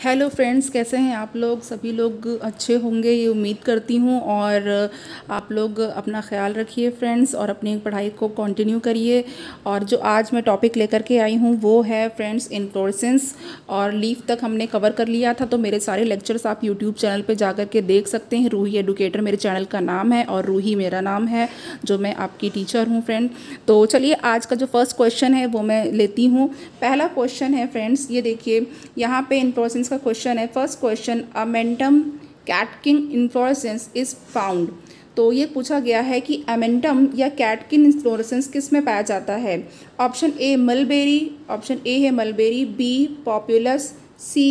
Hello friends, कैसे हैं आप लोग? सभी लोग अच्छे होंगे ये उम्मीद करती हूँ। और आप लोग अपना ख्याल रखिए फ्रेंड्स, और अपनी पढ़ाई को कंटिन्यू करिए। और जो आज मैं टॉपिक लेकर के आई हूँ वो है फ्रेंड्स इन्फ्लोरेसेंस, और लीफ तक हमने कवर कर लिया था। तो मेरे सारे लेक्चर्स आप यूट्यूब चैनल पे जा कर के देख सकते हैं। रूही एडुकेटर मेरे चैनल का नाम है और रूही मेरा नाम है, जो मैं आपकी टीचर हूँ फ्रेंड। तो चलिए आज का जो फर्स्ट क्वेश्चन है वो मैं लेती हूँ। पहला क्वेश्चन है फ्रेंड्स, ये देखिए यहाँ पे इन्फ्लोरेसेंस का क्वेश्चन है। First question, amentum catkin inflorescence is found. तो ये पूछा गया है कि अमेंटम या कैटकिन इन्फ्लोरेसेंस किस में पाया जाता है। Option A mulberry, option A है mulberry, B Populus, C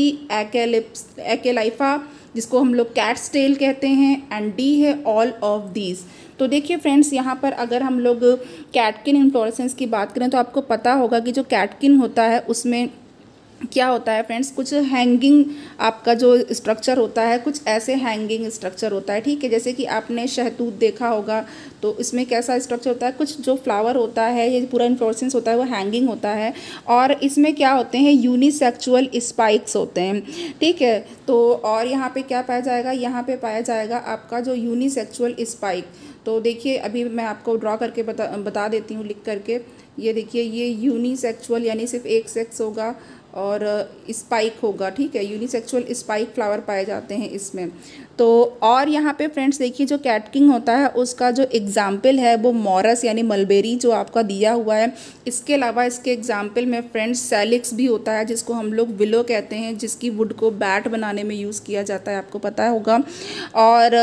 Acalypha जिसको हम लोग कैट्स टेल कहते हैं, एंड डी है ऑल ऑफ दीज। तो देखिए फ्रेंड्स, यहाँ पर अगर हम लोग कैटकिन इन्फ्लोरेसेंस की बात करें तो आपको पता होगा कि जो कैटकिन होता है उसमें क्या होता है फ्रेंड्स, कुछ हैंगिंग आपका जो स्ट्रक्चर होता है, कुछ ऐसे हैंगिंग स्ट्रक्चर होता है। ठीक है, जैसे कि आपने शहतूत देखा होगा तो इसमें कैसा स्ट्रक्चर होता है, कुछ जो फ्लावर होता है, ये पूरा इन्फ्लोरेसेंस होता है वो हैंगिंग होता है। और इसमें क्या होते हैं, यूनिसेक्सुअल स्पाइक्स होते हैं। ठीक है, तो और यहाँ पे क्या पाया जाएगा, यहाँ पे पाया जाएगा आपका जो यूनिसेक्सुअल स्पाइक। तो देखिए अभी मैं आपको ड्रॉ करके बता देती हूँ लिख करके। ये देखिए, ये यूनिसेक्सुअल यानी सिर्फ एक सेक्स होगा और स्पाइक होगा। ठीक है, यूनिसेक्सुअल स्पाइक फ्लावर पाए जाते हैं इसमें। तो और यहाँ पे फ्रेंड्स देखिए, जो कैटकिंग होता है उसका जो एग्जाम्पल है वो मॉरस यानी मलबेरी जो आपका दिया हुआ है। इसके अलावा इसके एग्जाम्पल में फ्रेंड्स सैलिक्स भी होता है, जिसको हम लोग विलो कहते हैं, जिसकी वुड को बैट बनाने में यूज़ किया जाता है, आपको पता होगा। और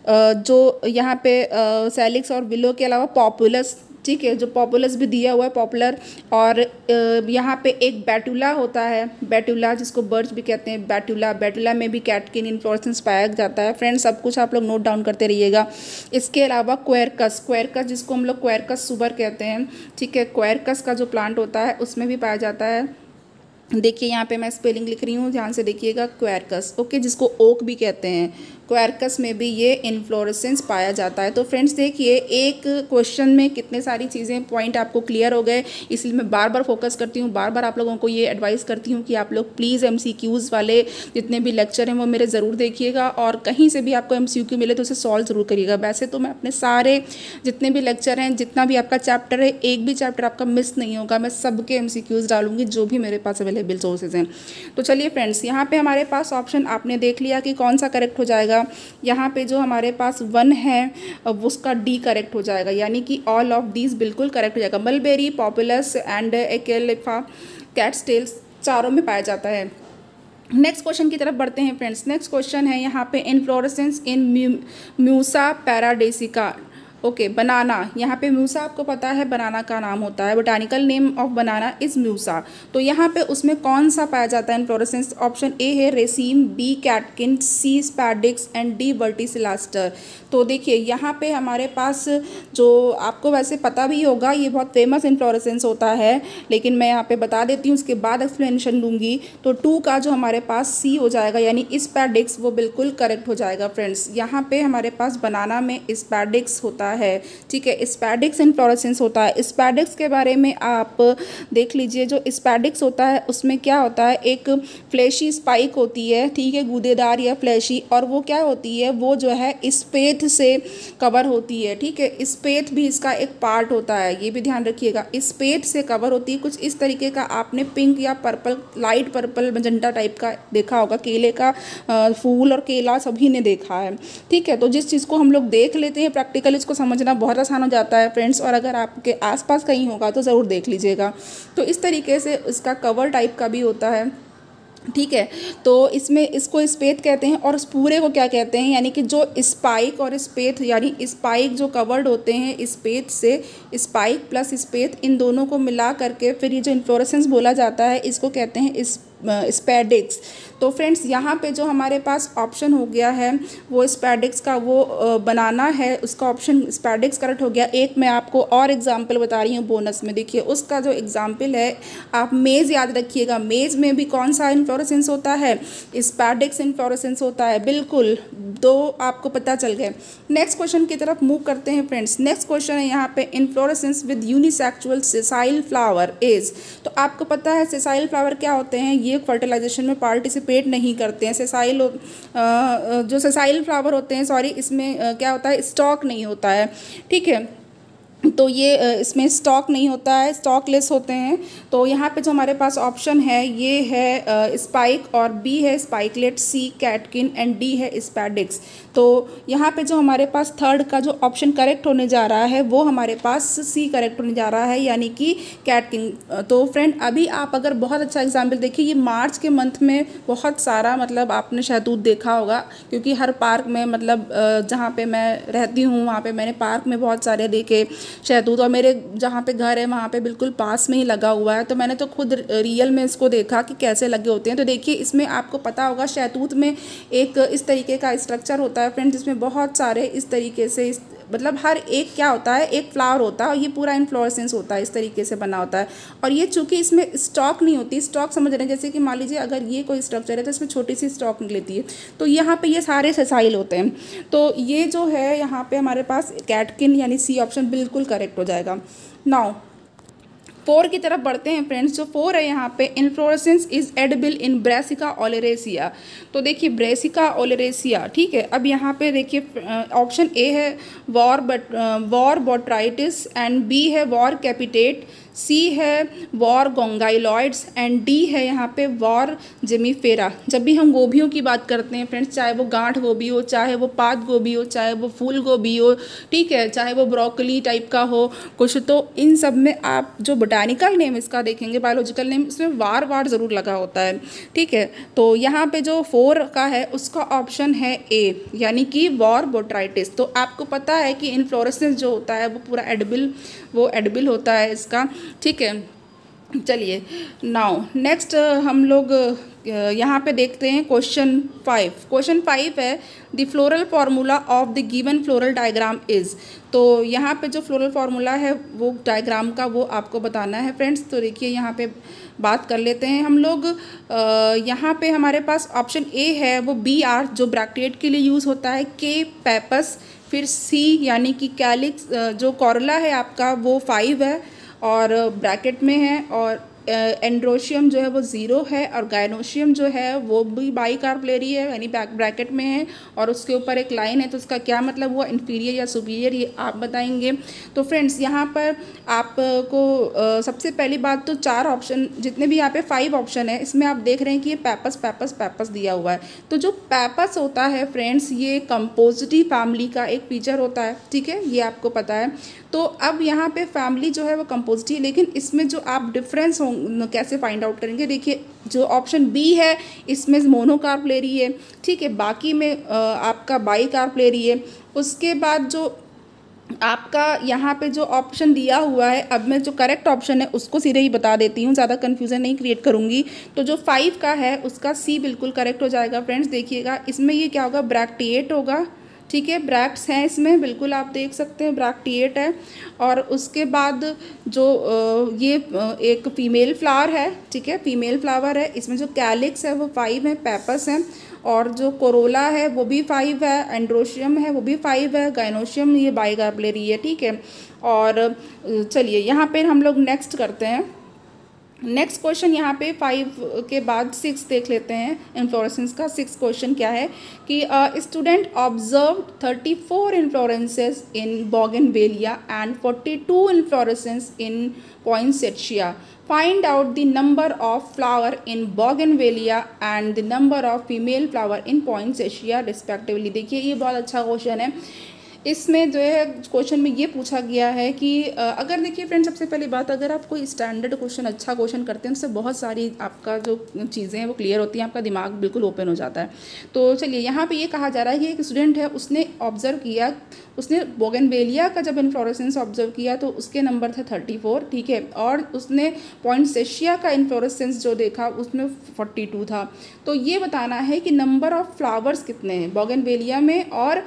जो यहाँ पे सैलिक्स और विलो के अलावा पॉपुलस, ठीक है, जो पॉपुलस भी दिया हुआ है, पॉपुलर। और यहाँ पे एक बैटुला होता है, बैटुला जिसको बर्च भी कहते हैं, बैटुला। बैटुला में भी कैटकिन इन्फ्लोरेसेंस पाया जाता है। फ्रेंड्स सब कुछ आप लोग नोट डाउन करते रहिएगा। इसके अलावा क्वेरकस, क्वेरकस जिसको हम लोग क्वेरकस सुबर कहते हैं, ठीक है, क्वेरकस का जो प्लांट होता है उसमें भी पाया जाता है। देखिए यहाँ पे मैं स्पेलिंग लिख रही हूँ, ध्यान से देखिएगा, क्वेरकस, ओके, जिसको ओक भी कहते हैं। क्वेरकस में भी ये इन्फ्लोरेसेंस पाया जाता है। तो फ्रेंड्स देखिए, एक क्वेश्चन में कितने सारी चीज़ें पॉइंट आपको क्लियर हो गए, इसलिए मैं बार बार फोकस करती हूँ, बार बार आप लोगों को ये एडवाइस करती हूँ कि आप लोग प्लीज़ MCQs वाले जितने भी लेक्चर हैं वो मेरे ज़रूर देखिएगा, और कहीं से भी आपको MCQ मिले तो उसे सॉल्व ज़रूर करिएगा। वैसे तो मैं अपने सारे जितने भी लेक्चर हैं, जितना भी आपका चैप्टर है, एक भी चैप्टर आपका मिस नहीं होगा, मैं सबके MCQs डालूंगी जो भी मेरे पास अवेलेबल सोर्सेज हैं। तो चलिए फ्रेंड्स, यहाँ पे हमारे पास ऑप्शन आपने देख लिया कि कौन सा करेक्ट हो जाएगा। यहाँ पे जो हमारे पास 1 है उसका डी करेक्ट हो जाएगा, यानी कि ऑल ऑफ दीज बिल्कुल करेक्ट हो जाएगा। Mulberry, Populus and Acalypha, cat's tails चारों में पाया जाता है। नेक्स्ट क्वेश्चन की तरफ बढ़ते हैं फ्रेंड्स। नेक्स्ट क्वेश्चन है यहाँ पे inflorescence in Musa paradisiaca. Okay, banana, यहाँ पे म्यूसा आपको पता है बनाना का नाम होता है, botanical name of banana is Musa. तो यहाँ पे उसमें कौन सा पाया जाता है इन्फ्लोरेसेंस? ऑप्शन ए है raceme, B catkin, C spadix and D verticillaster. तो देखिए यहाँ पे हमारे पास जो आपको वैसे पता भी होगा, ये बहुत फेमस इन्फ्लोरेसेंस होता है, लेकिन मैं यहाँ पे बता देती हूँ, उसके बाद एक्सप्लेनेशन दूंगी। तो 2 का जो हमारे पास सी हो जाएगा यानी स्पैडिक्स, वो बिल्कुल करेक्ट हो जाएगा फ्रेंड्स। यहाँ पे हमारे पास बनाना में स्पैडिक्स होता है, ठीक है, स्पैडिक्स इन्फ्लोरेसेंस होता है। स्पैडिक्स के बारे में आप देख लीजिए, जो स्पैडिक्स होता है उसमें क्या होता है, एक फ्लैशी स्पाइक होती है, ठीक है, गूदेदार या फ्लैशी, और वो क्या होती है, वो जो है स्पेथ से कवर होती है। ठीक है, स्पेथ भी इसका एक पार्ट होता है, ये भी ध्यान रखिएगा, स्पेथ से कवर होती है। कुछ इस तरीके का आपने पिंक या purple, light purple magenta type का देखा होगा, केले का फूल और केला सभी ने देखा है। ठीक है, तो जिस चीज़ को हम लोग देख लेते हैं प्रैक्टिकली इसको समझना बहुत आसान हो जाता है फ्रेंड्स, और अगर आपके आसपास कहीं होगा तो ज़रूर देख लीजिएगा। तो इस तरीके से इसका कवर टाइप का भी होता है। ठीक है, तो इसमें इसको स्पेथ कहते हैं, और उस पूरे को क्या कहते हैं, यानी कि जो स्पाइक और स्पेथ, यानी स्पाइक जो कवर्ड होते हैं स्पेथ से, स्पाइक प्लस स्पेथ, इन दोनों को मिला करके फिर ये जो इन्फ्लोरेसेंस बोला जाता है इसको कहते हैं स्पैडिक्स। तो फ्रेंड्स यहाँ पे जो हमारे पास ऑप्शन हो गया है वो स्पैडिक्स का, वो बनाना है, उसका ऑप्शन स्पैडिक्स करेक्ट हो गया। एक मैं आपको और एग्जांपल बता रही हूँ बोनस में, देखिए उसका जो एग्जांपल है, आप मेज़ याद रखिएगा, मेज़ में भी कौन सा इन्फ्लोरेसेंस होता है, स्पैडिक्स इन्फ्लोरेसेंस होता है, बिल्कुल 2 आपको पता चल गए। नेक्स्ट क्वेश्चन की तरफ मूव करते हैं फ्रेंड्स। नेक्स्ट क्वेश्चन है यहाँ पे inflorescence with unisexual sessile flower is. तो आपको पता है सेसाइल फ्लावर क्या होते हैं, ये फर्टिलाइजेशन में पार्टिसिपेट नहीं करते हैं। सेसाइल जो सेसाइल फ्लावर होते हैं, सॉरी, इसमें क्या होता है, स्टॉक नहीं होता है, ठीक है। तो ये इसमें स्टॉक नहीं होता है, स्टॉकलेस होते हैं। तो यहाँ पे जो हमारे पास ऑप्शन है ये है स्पाइक, और बी है spikelet, C catkin and D है स्पैडिक्स। तो यहाँ पे जो हमारे पास थर्ड का जो ऑप्शन करेक्ट होने जा रहा है वो हमारे पास सी करेक्ट होने जा रहा है, यानी कि कैटकिन। तो फ्रेंड अभी आप अगर बहुत अच्छा एग्जाम्पल देखिए, ये मार्च के मंथ में बहुत सारा मतलब आपने शहतूत देखा होगा, क्योंकि हर पार्क में मतलब जहाँ पे मैं रहती हूँ वहाँ पे मैंने पार्क में बहुत सारे देखे शहतूत, और मेरे जहाँ पे घर है वहाँ पे बिल्कुल पास में ही लगा हुआ है। तो मैंने तो खुद रियल में इसको देखा कि कैसे लगे होते हैं। तो देखिए इसमें आपको पता होगा शहतूत में एक इस तरीके का स्ट्रक्चर होता है फ्रेंड, जिसमें बहुत सारे इस तरीके से मतलब हर एक क्या होता है, एक फ्लावर होता है, और ये पूरा इन्फ्लोरेसेंस होता है, इस तरीके से बना होता है। और ये चूंकि इसमें स्टॉक नहीं होती, स्टॉक समझ रहे हैं, जैसे कि मान लीजिए अगर ये कोई स्ट्रक्चर है तो इसमें छोटी सी स्टॉक निकलती है, तो यहाँ पे ये सारे सेसाइल होते हैं। तो ये जो है यहाँ पे हमारे पास कैटकिन यानी सी ऑप्शन बिल्कुल करेक्ट हो जाएगा। नाउ 4 की तरफ बढ़ते हैं फ्रेंड्स। जो 4 है यहाँ पे, inflorescence is edible in Brassica oleracea. तो देखिए ब्रेसिका ओलेरेसिया, ठीक है। अब यहाँ पे देखिए ऑप्शन ए है वॉर बोट्राइटिस, एंड बी है वॉर कैपिटेट, सी है वॉर गोंगाइलॉइड्स, एंड डी है यहाँ पे वॉर जेमीफेरा। जब भी हम गोभियों की बात करते हैं फ्रेंड्स, चाहे वो गांठ गोभी हो, चाहे वो पात गोभी हो, चाहे वो फूल गोभी हो, ठीक है, चाहे वो ब्रोकली टाइप का हो कुछ, तो इन सब में आप जो बोटानिकल नेम इसका देखेंगे, बायोलॉजिकल नेम, इसमें वार ज़रूर लगा होता है, ठीक है। तो यहाँ पे जो 4 का है उसका ऑप्शन है ए, यानी कि वॉर बोट्राइटिस। तो आपको पता है कि इन्फ्लोरेसेंस जो होता है वो पूरा एडिबल होता है इसका, ठीक है। चलिए नाउ नेक्स्ट हम लोग यहाँ पे देखते हैं क्वेश्चन 5। क्वेश्चन 5 है the floral formula of the given floral diagram is. तो यहाँ पे जो फ्लोरल फार्मूला है वो डायग्राम का वो आपको बताना है फ्रेंड्स। तो देखिए यहाँ पे बात कर लेते हैं हम लोग। यहाँ पे हमारे पास ऑप्शन ए है वो BR जो ब्रैकेट के लिए यूज़ होता है, के पैपस, फिर सी यानी कि कैलिक्स जो कॉरला है आपका वो 5 है और ब्रैकेट में है, और एंड्रोशियम जो है वो 0 है, और गायनोशियम जो है वो भी बाइकार्पलेरी है यानी ब्रैकेट में है, और उसके ऊपर एक लाइन है। तो उसका क्या मतलब हुआ, इन्फीरियर या सुपीरियर, ये आप बताएंगे। तो फ्रेंड्स यहाँ पर आपको सबसे पहली बात तो 4 ऑप्शन, जितने भी यहाँ पे 5 ऑप्शन है इसमें आप देख रहे हैं कि ये पैपस दिया हुआ है। तो जो पैपस होता है फ्रेंड्स ये कंपोजिटी फैमिली का एक फीचर होता है, ठीक है, ये आपको पता है। तो अब यहाँ पे फैमिली जो है वो कंपोजिटी है, लेकिन इसमें जो आप डिफरेंस कैसे फाइंड आउट करेंगे, देखिए जो ऑप्शन बी है इसमें मोनोकार्पलेरी है, ठीक है, बाकी में आपका बाइकार्पलेरी है। उसके बाद जो आपका यहाँ पे जो ऑप्शन दिया हुआ है, अब मैं जो करेक्ट ऑप्शन है उसको सीधे ही बता देती हूँ, ज़्यादा कन्फ्यूज़न नहीं क्रिएट करूँगी। तो जो 5 का है उसका सी बिल्कुल करेक्ट हो जाएगा फ्रेंड्स। देखिएगा इसमें ये क्या होगा, ब्रैक्टिएट होगा, ठीक है, ब्रैक्ट्स हैं इसमें, बिल्कुल आप देख सकते हैं ब्रैक्टिएट है। और उसके बाद जो ये एक फीमेल फ्लावर है, ठीक है, फीमेल फ्लावर है, इसमें जो कैलिक्स है वो 5 है, पैपस है, और जो कोरोला है वो भी 5 है, एंड्रोशियम है वो भी 5 है, गायनोशियम ये बाइकार्पलेरी है, ठीक है। और चलिए यहाँ पे हम लोग नेक्स्ट करते हैं। नेक्स्ट क्वेश्चन यहाँ पे 5 के बाद 6 देख लेते हैं इन्फ्लोरेसेंस का। 6 क्वेश्चन क्या है कि student observe 34 inflorescences in Bougainvillea and 42 inflorescence in poinsettia. Find out the number of flower in Bougainvillea and the number of female flower in poinsettia respectively. देखिए ये बहुत अच्छा क्वेश्चन है। इसमें जो है क्वेश्चन में ये पूछा गया है कि अगर देखिए फ्रेंड्स, सबसे पहली बात, अगर आप कोई स्टैंडर्ड क्वेश्चन अच्छा क्वेश्चन करते हैं उससे बहुत सारी आपका जो चीज़ें हैं वो क्लियर होती हैं, आपका दिमाग बिल्कुल ओपन हो जाता है। तो चलिए यहाँ पे ये कहा जा रहा है कि एक स्टूडेंट है, उसने ऑब्जर्व किया, उसने बोगनवेलिया का जब इन्फ्लोरेसेंस ऑब्जर्व किया तो उसके नंबर थे 34, ठीक है, और उसने पॉइंसेटिया का इन्फ्लोरेसेंस जो देखा उसमें 42 था। तो ये बताना है कि नंबर ऑफ फ्लावर्स कितने हैं बोगनवेलिया में, और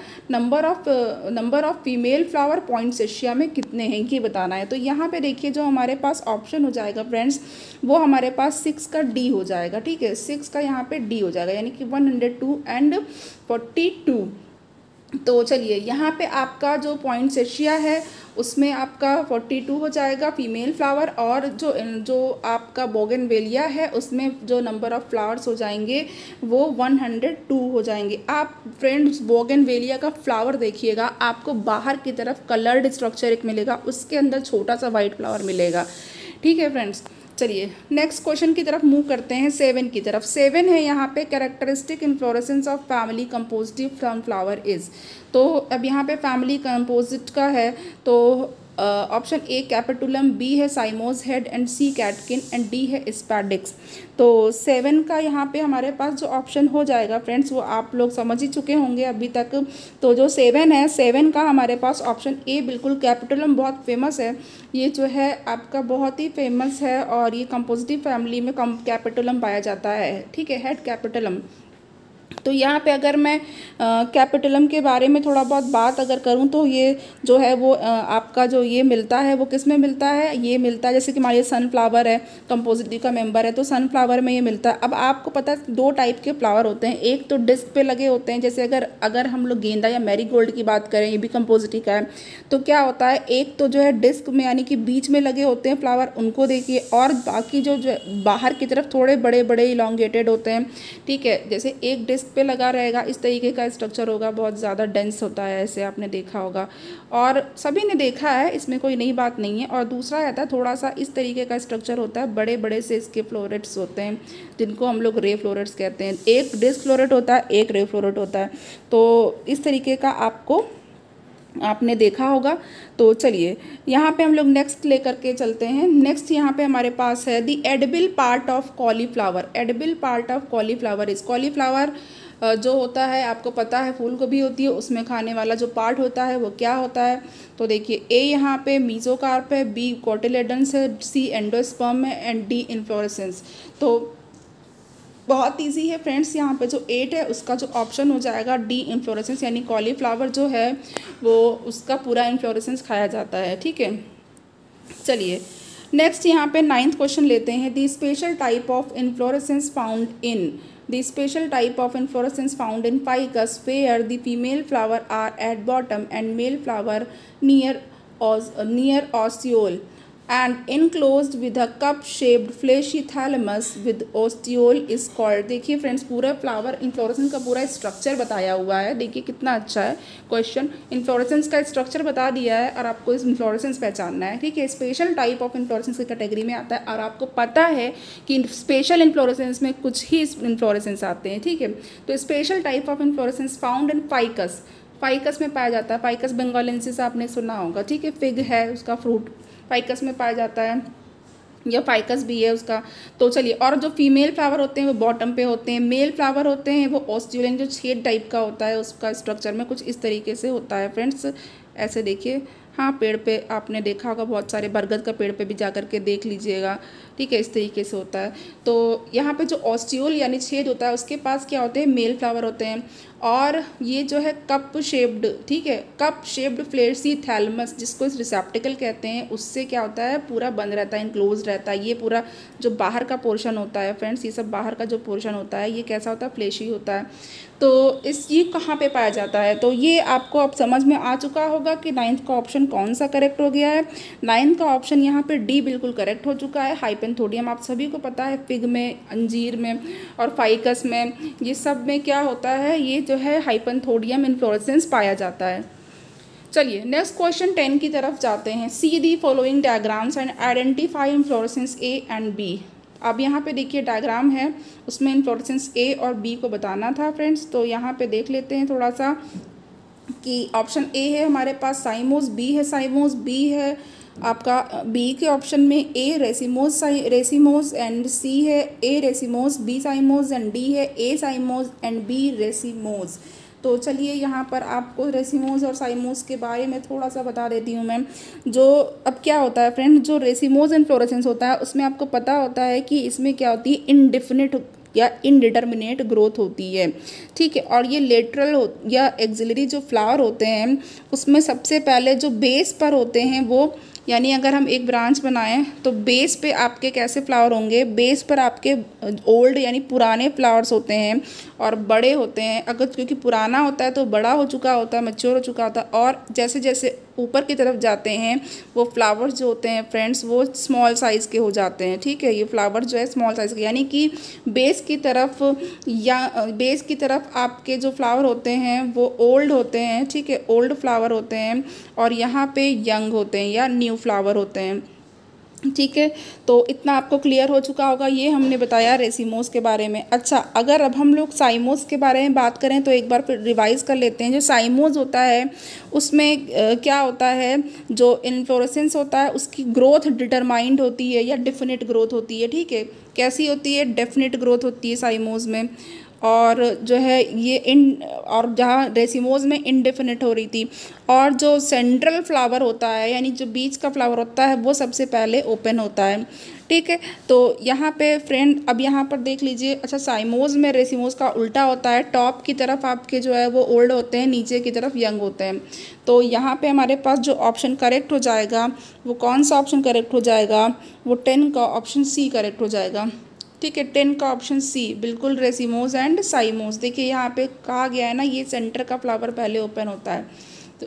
number of female flower poinsettia में कितने हैं ये बताना है। तो यहाँ पे देखिए जो हमारे पास ऑप्शन हो जाएगा फ्रेंड्स वो हमारे पास 6 का डी हो जाएगा, ठीक है, 6 का यहाँ पे डी हो जाएगा, यानी कि 102 एंड 42। तो चलिए यहाँ पे आपका जो पॉइंटसेशिया है उसमें आपका 42 हो जाएगा फीमेल फ्लावर, और जो आपका बोगनवेलिया है उसमें जो नंबर ऑफ़ फ्लावर्स हो जाएंगे वो 102 हो जाएंगे। आप फ्रेंड्स बोगनवेलिया का फ्लावर देखिएगा, आपको बाहर की तरफ कलर्ड स्ट्रक्चर एक मिलेगा, उसके अंदर छोटा सा वाइट फ्लावर मिलेगा। ठीक है फ्रेंड्स, चलिए नेक्स्ट क्वेश्चन की तरफ मूव करते हैं, 7 की तरफ। 7 है यहाँ पे characteristic inflorescence of family Compositae sunflower is. तो अब यहाँ पे फैमिली कंपोजिट का है, तो ऑप्शन ए कैपिटुलम, बी है cymose head and C catkin and D है स्पैडिक्स। तो 7 का यहाँ पे हमारे पास जो ऑप्शन हो जाएगा फ्रेंड्स वो आप लोग समझ ही चुके होंगे अभी तक। तो जो 7 है, 7 का हमारे पास ऑप्शन ए बिल्कुल, कैपिटुलम बहुत फेमस है, ये जो है आपका बहुत ही फेमस है और ये कंपोजिटिव फैमिली में कैपिटुलम पाया जाता है। ठीक है, हेड कैपिटुलम। तो यहाँ पे अगर मैं कैपिटुलम के बारे में थोड़ा बहुत बात अगर करूँ तो ये जो है वो आपका जो ये मिलता है वो किस में मिलता है, ये मिलता है जैसे कि हमारे सनफ्लावर है, कंपोजिटिव का मेंबर है, तो सनफ्लावर में ये मिलता है। अब आपको पता है 2 टाइप के फ्लावर होते हैं, एक तो डिस्क पे लगे होते हैं, जैसे अगर हम लोग गेंदा या मैरीगोल्ड की बात करें, ये भी कंपोजिटिव का है, तो क्या होता है एक तो जो है डिस्क में यानी कि बीच में लगे होते हैं फ्लावर, उनको देखिए, और बाकी जो बाहर की तरफ थोड़े बड़े बड़े इलोंगेटेड होते हैं। ठीक है, जैसे एक डिस्क पे लगा रहेगा इस तरीके का स्ट्रक्चर होगा, बहुत ज़्यादा डेंस होता है, ऐसे आपने देखा होगा और सभी ने देखा है, इसमें कोई नई बात नहीं है। और दूसरा रहता है थोड़ा सा इस तरीके का स्ट्रक्चर होता है, बड़े बड़े से इसके फ्लोरेट्स होते हैं जिनको हम लोग रे फ्लोरेट्स कहते हैं। एक डिस्क फ्लोरेट होता है, एक रे फ्लोरेट होता है, तो इस तरीके का आपने देखा होगा। तो चलिए यहाँ पे हम लोग नेक्स्ट लेकर के चलते हैं। नेक्स्ट यहाँ पे हमारे पास है the edible part of cauliflower. Edible part of cauliflower is, cauliflower जो होता है आपको पता है फूल गोभी होती है, उसमें खाने वाला जो पार्ट होता है वो क्या होता है। तो देखिए ए यहाँ पे मीजोकार्प है, बी कोटिलेडन्स है, सी एंडोस्पर्म है एंड डी इन्फ्लोरेसेंस। तो बहुत इजी है फ्रेंड्स, यहाँ पे जो 8 है उसका जो ऑप्शन हो जाएगा डी इन्फ्लोरेसेंस, यानी कॉलीफ्लावर जो है वो उसका पूरा इन्फ्लोरेसेंस खाया जाता है। ठीक है, चलिए नेक्स्ट यहाँ पे 9th क्वेश्चन लेते हैं। The special type of inflorescence found in, the special type of inflorescence found in ficus where the female flower are at bottom and male flower near ostiole and enclosed with a cup shaped fleshy thalamus with ostiole is called। देखिए friends पूरा flower inflorescence का पूरा structure बताया हुआ है, देखिए कितना अच्छा है क्वेश्चन, इन्फ्लोरेसेंस का स्ट्रक्चर बता दिया है और आपको इस इन्फ्लोरेसेंस पहचानना है। ठीक है, स्पेशल टाइप ऑफ इन्फ्लोरेसेंस की कैटेगरी में आता है और आपको पता है कि स्पेशल इन्फ्लोरेसेंस में कुछ ही इन्फ्लोरेसेंस आते हैं। ठीक है, तो special type of inflorescence found in Ficus, Ficus में पाया जाता है, फाइकस बेंगोलेंसिस आपने सुना होगा। ठीक है, फिग है उसका फ्रूट, फाइकस में पाया जाता है, या फाइकस भी है उसका। तो चलिए, और जो फीमेल फ्लावर होते हैं वो बॉटम पे होते हैं, मेल फ्लावर होते हैं वो ऑस्ट्रेलियन जो छेद टाइप का होता है, उसका स्ट्रक्चर में कुछ इस तरीके से होता है फ्रेंड्स। ऐसे देखिए, हाँ पेड़ पे आपने देखा होगा, बहुत सारे बरगद का पेड़ पे भी जा कर के देख लीजिएगा। ठीक है, इस तरीके से होता है। तो यहाँ पे जो ऑस्टियोल यानी छेद होता है उसके पास क्या होते हैं, मेल फ्लावर होते हैं, और ये जो है कप शेप्ड, ठीक है, कप शेप्ड फ्लेशी थैलमस जिसको रिसेप्टिकल कहते हैं, उससे क्या होता है पूरा बंद रहता है, इनक्लोज रहता है। ये पूरा जो बाहर का पोर्शन होता है फ्रेंड्स, ये सब बाहर का जो पोर्शन होता है ये कैसा होता है, फ्लेशी होता है। तो ये कहाँ पे पाया जाता है, तो ये आपको अब समझ में आ चुका होगा कि 9th का ऑप्शन कौन सा करेक्ट हो गया है। 9th का ऑप्शन यहाँ पे डी बिल्कुल करेक्ट हो चुका है। हाइपेंथोडियम आप सभी को पता है, फिग में, अंजीर में और फाइकस में, ये सब में क्या होता है, ये जो है हाइपेंथोडियम इन्फ्लोरेसेंस पाया जाता है। चलिए नेक्स्ट क्वेश्चन 10 की तरफ जाते हैं। See the following diagrams and identify inflorescence A and B. अब यहाँ पे देखिए डायग्राम है, उसमें इन्फ्लोरेसेंस ए और बी को बताना था फ्रेंड्स। तो यहाँ पे देख लेते हैं थोड़ा सा कि ऑप्शन ए है हमारे पास साइमोस, बी है साइमोस, बी है आपका, बी के ऑप्शन में ए रेसिमोस एंड सी है A racemose, B cymose and D है A cymose and B racemose. तो चलिए यहाँ पर आपको रेसिमोस और साइमोस के बारे में थोड़ा सा बता देती हूँ मैं। जो अब क्या होता है फ्रेंड, जो रेसिमोस इन्फ्लोरेसेंस होता है उसमें आपको पता होता है कि इसमें क्या होती है, इनडिफिनिट या इनडिटर्मिनेट ग्रोथ होती है। ठीक है, और ये लेटरल या एक्सिलरी जो फ्लावर होते हैं उसमें सबसे पहले जो बेस पर होते हैं वो यानी अगर हम एक ब्रांच बनाएं तो बेस पे आपके कैसे फ्लावर होंगे, बेस पर आपके ओल्ड यानी पुराने फ्लावर्स होते हैं और बड़े होते हैं। अगर क्योंकि पुराना होता है तो बड़ा हो चुका होता है, मैच्योर हो चुका होता है, और जैसे जैसे ऊपर की तरफ जाते हैं वो फ्लावर्स जो होते हैं फ्रेंड्स वो स्मॉल साइज़ के हो जाते हैं। ठीक है, ये फ्लावर जो है स्मॉल साइज़ के, यानी कि बेस की तरफ या बेस की तरफ आपके जो फ्लावर होते हैं वो ओल्ड होते हैं। ठीक है, ओल्ड फ्लावर होते हैं और यहाँ पे यंग होते हैं या न्यू फ्लावर होते हैं। ठीक है, तो इतना आपको क्लियर हो चुका होगा। ये हमने बताया रेसिमोस के बारे में। अच्छा, अगर अब हम लोग साइमोस के बारे में बात करें तो एक बार फिर रिवाइज कर लेते हैं। जो साइमोस होता है उसमें क्या होता है, जो इन्फ्लोरेसेंस होता है उसकी ग्रोथ डिटरमाइंड होती है या डेफिनेट ग्रोथ होती है। ठीक है, कैसी होती है, डेफिनेट ग्रोथ होती है साइमोस में। और जो है ये और जहाँ रेसिमोज में इनडेफिनिट हो रही थी। और जो सेंट्रल फ्लावर होता है यानी जो बीच का फ्लावर होता है वो सबसे पहले ओपन होता है। ठीक है, तो यहाँ पे फ्रेंड अब यहाँ पर देख लीजिए। अच्छा, साइमोज में रेसिमोज का उल्टा होता है, टॉप की तरफ आपके जो है वो ओल्ड होते हैं, नीचे की तरफ यंग होते हैं। तो यहाँ पे हमारे पास जो ऑप्शन करेक्ट हो जाएगा वो कौन सा ऑप्शन करेक्ट हो जाएगा, वो 10 का ऑप्शन सी करेक्ट हो जाएगा। ठीक है, 10 का ऑप्शन सी बिल्कुल, रेसिमोज एंड साइमोज। देखिए यहाँ पे कहा गया है ना, ये सेंटर का फ्लावर पहले ओपन होता है। तो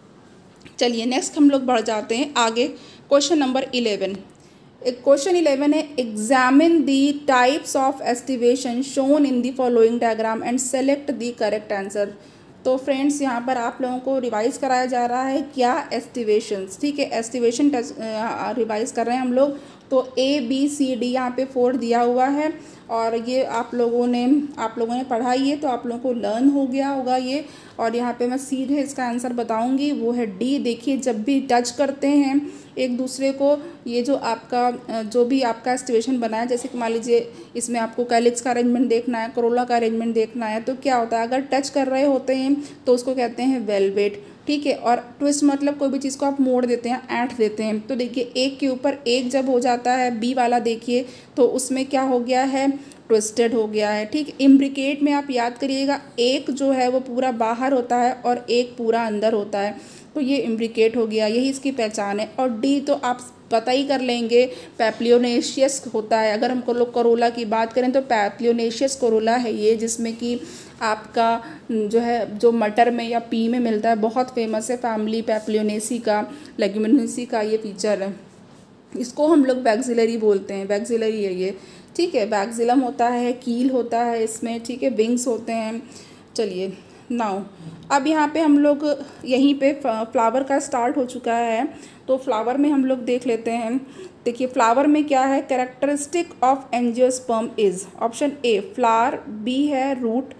चलिए नेक्स्ट हम लोग बढ़ जाते हैं आगे। क्वेश्चन नंबर 11, क्वेश्चन 11 है, examine the types of aestivation shown in the following diagram and select the correct answer. तो फ्रेंड्स यहाँ पर आप लोगों को रिवाइज कराया जा रहा है क्या, एस्टिवेशंस। ठीक है, एस्टिवेशन रिवाइज कर रहे हैं हम लोग। तो ए बी सी डी यहाँ पे 4 दिया हुआ है और ये आप लोगों ने पढ़ा ही है तो आप लोगों को लर्न हो गया होगा ये। और यहाँ पे मैं सीधे इसका आंसर बताऊंगी, वो है डी। देखिए, जब भी टच करते हैं एक दूसरे को, ये जो आपका जो भी आपका एस्टिवेशन बना है, जैसे कि मान लीजिए इसमें आपको कैलिक्स का अरेंजमेंट देखना है, करोला का अरेंजमेंट देखना है, तो क्या होता है, अगर टच कर रहे होते हैं तो उसको कहते हैं वेलवेट। ठीक है, और ट्विस्ट मतलब कोई भी चीज़ को आप मोड़ देते हैं, ऐंठ देते हैं। तो देखिए एक के ऊपर एक जब हो जाता है, बी वाला देखिए तो उसमें क्या हो गया है, ट्विस्टेड हो गया है। ठीक, इम्ब्रिकेट में आप याद करिएगा, एक जो है वो पूरा बाहर होता है और एक पूरा अंदर होता है, तो ये इम्ब्रिकेट हो गया, यही इसकी पहचान है। और डी तो आप पता ही कर लेंगे, पैप्लियोनेशियस होता है। अगर हम लोग करोला की बात करें तो पैप्लियोनेशियस करोला है ये, जिसमें कि आपका जो है जो मटर में या पी में मिलता है, बहुत फेमस है फैमिली पैप्लियोनेसी का, लेग्यूमिनेसी का ये फीचर है। इसको हम लोग वैक्सिलरी बोलते हैं, वैक्सिलरी है ये। ठीक है, वैक्सिलम होता है, कील होता है इसमें। ठीक है, विंग्स होते हैं। चलिए नाउ अब यहाँ पे हम लोग यहीं पे फ्लावर का स्टार्ट हो चुका है, तो फ्लावर में हम लोग देख लेते हैं। देखिए फ्लावर में क्या है, characteristic of angiosperm is, option A flower, B है root,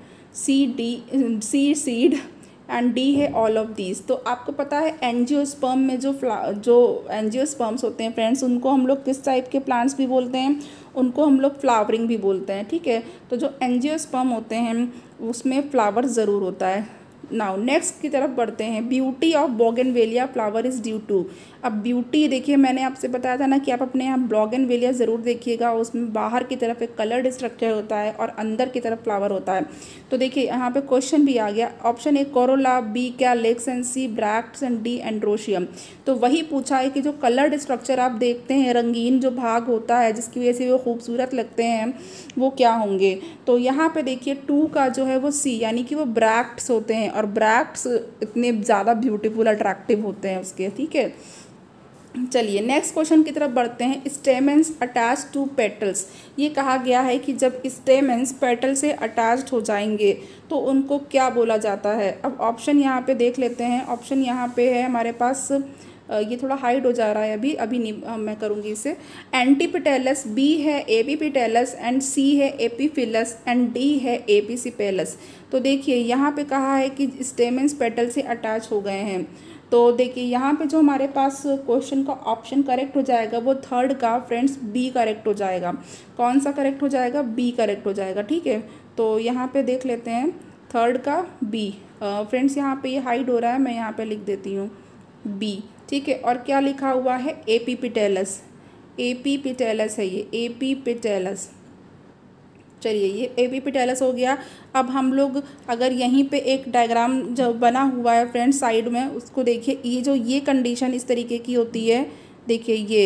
C seed and D है ऑल ऑफ दीज। तो आपको पता है एंजियोस्पर्म में जो एंजियोस्पर्म्स होते हैं फ्रेंड्स, उनको हम लोग किस टाइप के प्लांट्स भी बोलते हैं, उनको हम लोग फ्लावरिंग भी बोलते हैं। ठीक है, तो जो एंजियोस्पर्म होते हैं उसमें फ्लावर ज़रूर होता है। नाउ नेक्स्ट की तरफ बढ़ते हैं, beauty of Bougainvillea flower is due to. अब ब्यूटी देखिए, मैंने आपसे बताया था ना कि आप अपने यहाँ बोगनवेलिया ज़रूर देखिएगा, उसमें बाहर की तरफ एक कलर्ड स्ट्रक्चर होता है और अंदर की तरफ फ्लावर होता है। तो देखिए यहाँ पे क्वेश्चन भी आ गया, option A corolla, B calyx and C bracts and D androecium. तो वही पूछा है कि जो कलर्ड स्ट्रक्चर आप देखते हैं, रंगीन जो भाग होता है जिसकी वजह से वो खूबसूरत लगते हैं, वो क्या होंगे। तो यहाँ पे देखिए 2 का जो है वो सी, यानी कि वो ब्रैक्ट्स होते हैं, और ब्रैक्ट्स इतने ज़्यादा ब्यूटीफुल अट्रैक्टिव होते हैं उसके। ठीक है, चलिए नेक्स्ट क्वेश्चन की तरफ बढ़ते हैं, स्टेमेंस अटैच टू पेटल्स। ये कहा गया है कि जब स्टेमेंस पेटल से अटैच्ड हो जाएंगे तो उनको क्या बोला जाता है। अब ऑप्शन यहाँ पे देख लेते हैं, ऑप्शन यहाँ पे है हमारे पास, ये थोड़ा हाइड हो जा रहा है अभी नहीं, मैं करूँगी इसे। एंटीपिटेलस, बी है एपीपिटेलस एंड सी है एपीफिलस एंड डी है एपीसिपेलस। तो देखिए यहाँ पे कहा है कि स्टेमेंस पेटल से अटैच हो गए हैं। तो देखिए यहाँ पे जो हमारे पास क्वेश्चन का ऑप्शन करेक्ट हो जाएगा वो थर्ड का फ्रेंड्स बी करेक्ट हो जाएगा। कौन सा करेक्ट हो जाएगा, बी करेक्ट हो जाएगा। ठीक है, तो यहाँ पे देख लेते हैं थर्ड का बी। फ्रेंड्स यहाँ पे ये हाइड हो रहा है, मैं यहाँ पे लिख देती हूँ बी। ठीक है, और क्या लिखा हुआ है, एपीपिटेलस, एपीपिटेलस है ये, एपीपिटेलस। चलिए ये एपिपेटैलस हो गया। अब हम लोग अगर यहीं पे एक डायग्राम जो बना हुआ है फ्रेंड्स साइड में, उसको देखिए। ये कंडीशन इस तरीके की होती है। देखिए ये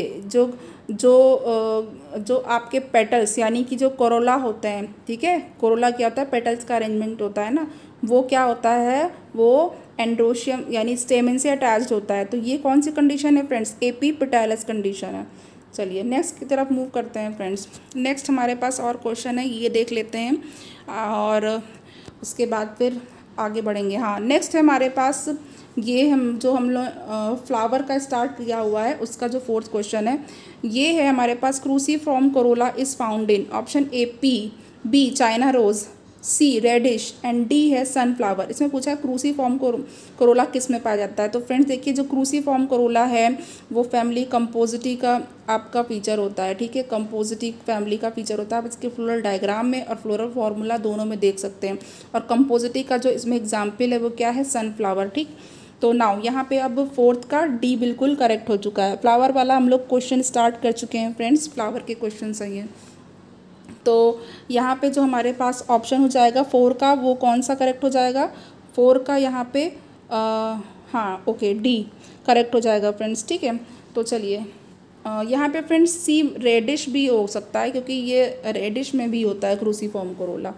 जो आपके पेटल्स यानी कि जो कोरोला होते हैं, ठीक है, कोरोला क्या होता है, पेटल्स का अरेंजमेंट होता है ना, वो क्या होता है, वो एंड्रोशियम यानी स्टेमेन से अटैच्ड होता है। तो ये कौन सी कंडीशन है फ्रेंड्स, एपिपेटैलस कंडीशन है। चलिए नेक्स्ट की तरफ मूव करते हैं फ्रेंड्स। नेक्स्ट हमारे पास और क्वेश्चन है, ये देख लेते हैं और उसके बाद फिर आगे बढ़ेंगे। हाँ, नेक्स्ट है हमारे पास ये हम लोग फ्लावर का स्टार्ट किया हुआ है, उसका जो फोर्थ क्वेश्चन है ये है हमारे पास, cruciform corolla is found in option A pea, B China rose, C radish and D है सनफ्लावर। इसमें पूछा है क्रूसीफॉर्म कोरोला किस में पाया जाता है। तो फ्रेंड्स देखिए, जो क्रूसीफॉर्म कोरोला है वो फैमिली कंपोजिटी का आपका फीचर होता है, ठीक है, कंपोजिटी फैमिली का फीचर होता है। आप इसके फ्लोरल डायग्राम में और फ्लोरल फार्मूला दोनों में देख सकते हैं। और कंपोजिटी का जो इसमें एग्जाम्पल है वो क्या है, सनफ्लावर, ठीक। तो नाउ यहाँ पे अब फोर्थ का डी बिल्कुल करेक्ट हो चुका है। फ्लावर वाला हम लोग क्वेश्चन स्टार्ट कर चुके हैं फ्रेंड्स, फ्लावर के क्वेश्चन सही हैं। तो यहाँ पे जो हमारे पास ऑप्शन हो जाएगा 4 का, वो कौन सा करेक्ट हो जाएगा, 4 का यहाँ पे हाँ ओके, डी करेक्ट हो जाएगा फ्रेंड्स, ठीक है। तो चलिए यहाँ पे फ्रेंड्स सी रेडिश भी हो सकता है, क्योंकि ये रेडिश में भी होता है क्रूसीफॉर्म कोरोला।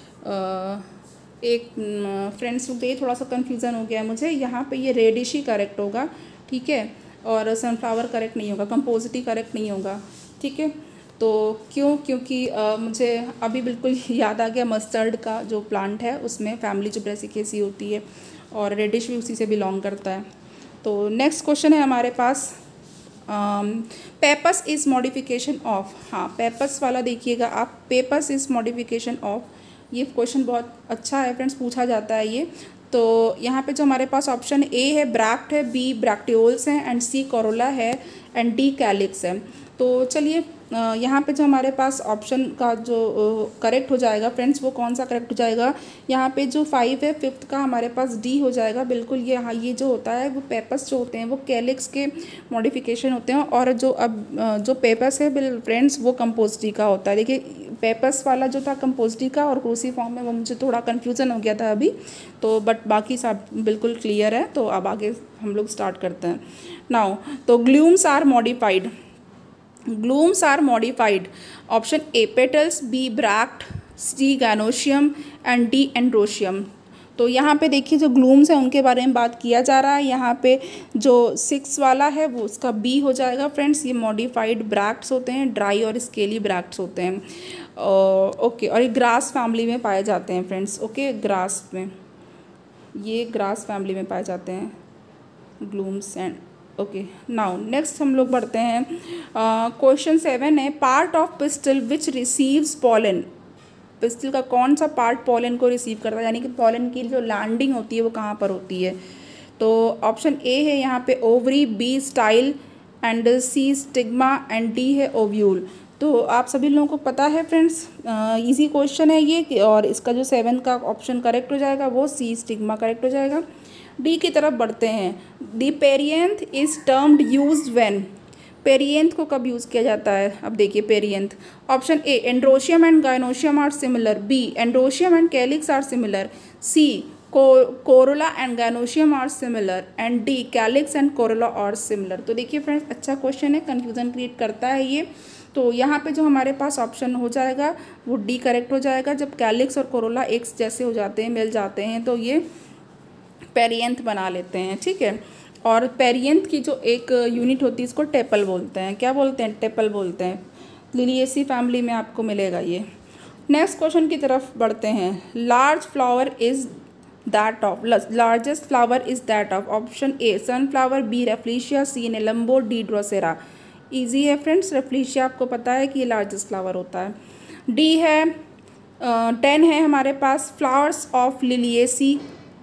एक फ्रेंड्स ये थोड़ा सा कन्फ्यूज़न हो गया है मुझे, यहाँ पे ये रेडिश ही करेक्ट होगा, ठीक है, और सनफ्लावर करेक्ट नहीं होगा, कंपोजिटी करेक्ट नहीं होगा, ठीक है। तो क्यों, क्योंकि मुझे अभी बिल्कुल याद आ गया, मस्टर्ड का जो प्लांट है उसमें फैमिली जो ब्रेसिकेसी होती है और रेडिश भी उसी से बिलोंग करता है। तो नेक्स्ट क्वेश्चन है हमारे पास, पेपस इज़ मॉडिफिकेशन ऑफ। हाँ, पेपस वाला देखिएगा आप, पेपस इज़ मॉडिफिकेशन ऑफ, ये क्वेश्चन बहुत अच्छा है फ्रेंड्स, पूछा जाता है ये। तो यहाँ पे जो हमारे पास ऑप्शन ए है ब्रैक्ट है, बी ब्रैक्टियोल्स हैं एंड सी कोरोला है एंड डी कैलिक्स है। तो चलिए यहाँ पे जो हमारे पास ऑप्शन का जो करेक्ट हो जाएगा फ्रेंड्स, वो कौन सा करेक्ट हो जाएगा, यहाँ पे जो 5 है, 5th का हमारे पास डी हो जाएगा बिल्कुल। ये हाँ, ये जो होता है वो पेपस जो होते हैं वो कैलिक्स के मॉडिफिकेशन होते हैं, और जो पेपस है फ्रेंड्स वो कंपोजिटी का होता है। देखिए पेपस वाला जो था कंपोजिटी का और क्रूसीफॉर्म में, वो मुझे थोड़ा कन्फ्यूज़न हो गया था अभी तो, बट बाकी सब बिल्कुल क्लियर है। तो अब आगे हम लोग स्टार्ट करते हैं नाउ। तो glumes are modified, glumes are modified, option A petals, B bract, C gynoecium and D androecium. तो यहाँ पे देखिए जो ग्लूम्स हैं उनके बारे में बात किया जा रहा है। यहाँ पे जो 6 वाला है वो उसका बी हो जाएगा फ्रेंड्स। ये मॉडिफाइड ब्रैक्ट्स होते हैं, ड्राई और स्केली ब्रैक्ट्स होते हैं, ओके। और ये ग्रास फैमिली में पाए जाते हैं फ्रेंड्स, ओके, ग्रास में, ये ग्रास फैमिली में पाए जाते हैं glumes and okay. Now next हम लोग बढ़ते हैं, क्वेश्चन 7 है, part of pistil which receives pollen. Pistil का कौन सा पार्ट पॉलन को रिसीव करता है, यानी कि पॉलन की जो लैंडिंग होती है वो कहाँ पर होती है। तो ऑप्शन ए है यहाँ पे ovary, B style and C stigma and D है ओव्यूल। तो आप सभी लोगों को पता है फ्रेंड्स, इजी क्वेश्चन है ये, और इसका जो 7 का ऑप्शन करेक्ट हो जाएगा वो सी स्टिग्मा करेक्ट हो जाएगा। डी की तरफ बढ़ते हैं, the perianth is termed used when. Perianth को कब यूज़ किया जाता है, अब देखिए perianth, option A androecium and gynoecium are similar, B androecium and calyx are similar, C corolla and gynoecium are similar and D calyx and corolla are similar. तो देखिए friends अच्छा क्वेश्चन है, कन्फ्यूज़न क्रिएट करता है ये। तो यहाँ पे जो हमारे पास ऑप्शन हो जाएगा वो डी करेक्ट हो जाएगा। जब कैलिक्स और कोरोला एक जैसे हो जाते हैं, मिल जाते हैं, तो ये पेरियंथ बना लेते हैं, ठीक है। और पेरियंथ की जो एक यूनिट होती है इसको टेपल बोलते हैं, क्या बोलते हैं, टेपल बोलते हैं। लिलिएसी फैमिली में आपको मिलेगा ये। नेक्स्ट क्वेश्चन की तरफ बढ़ते हैं, large flower is that of, largest flower is that of, option A sunflower, B Rafflesia, C Nelumbo, D Drosera. Easy है फ्रेंड्स, रेफ्लिशिया आपको पता है कि ये लार्जेस्ट फ्लावर होता है। डी है 10 है हमारे पास, flowers of Liliaceae,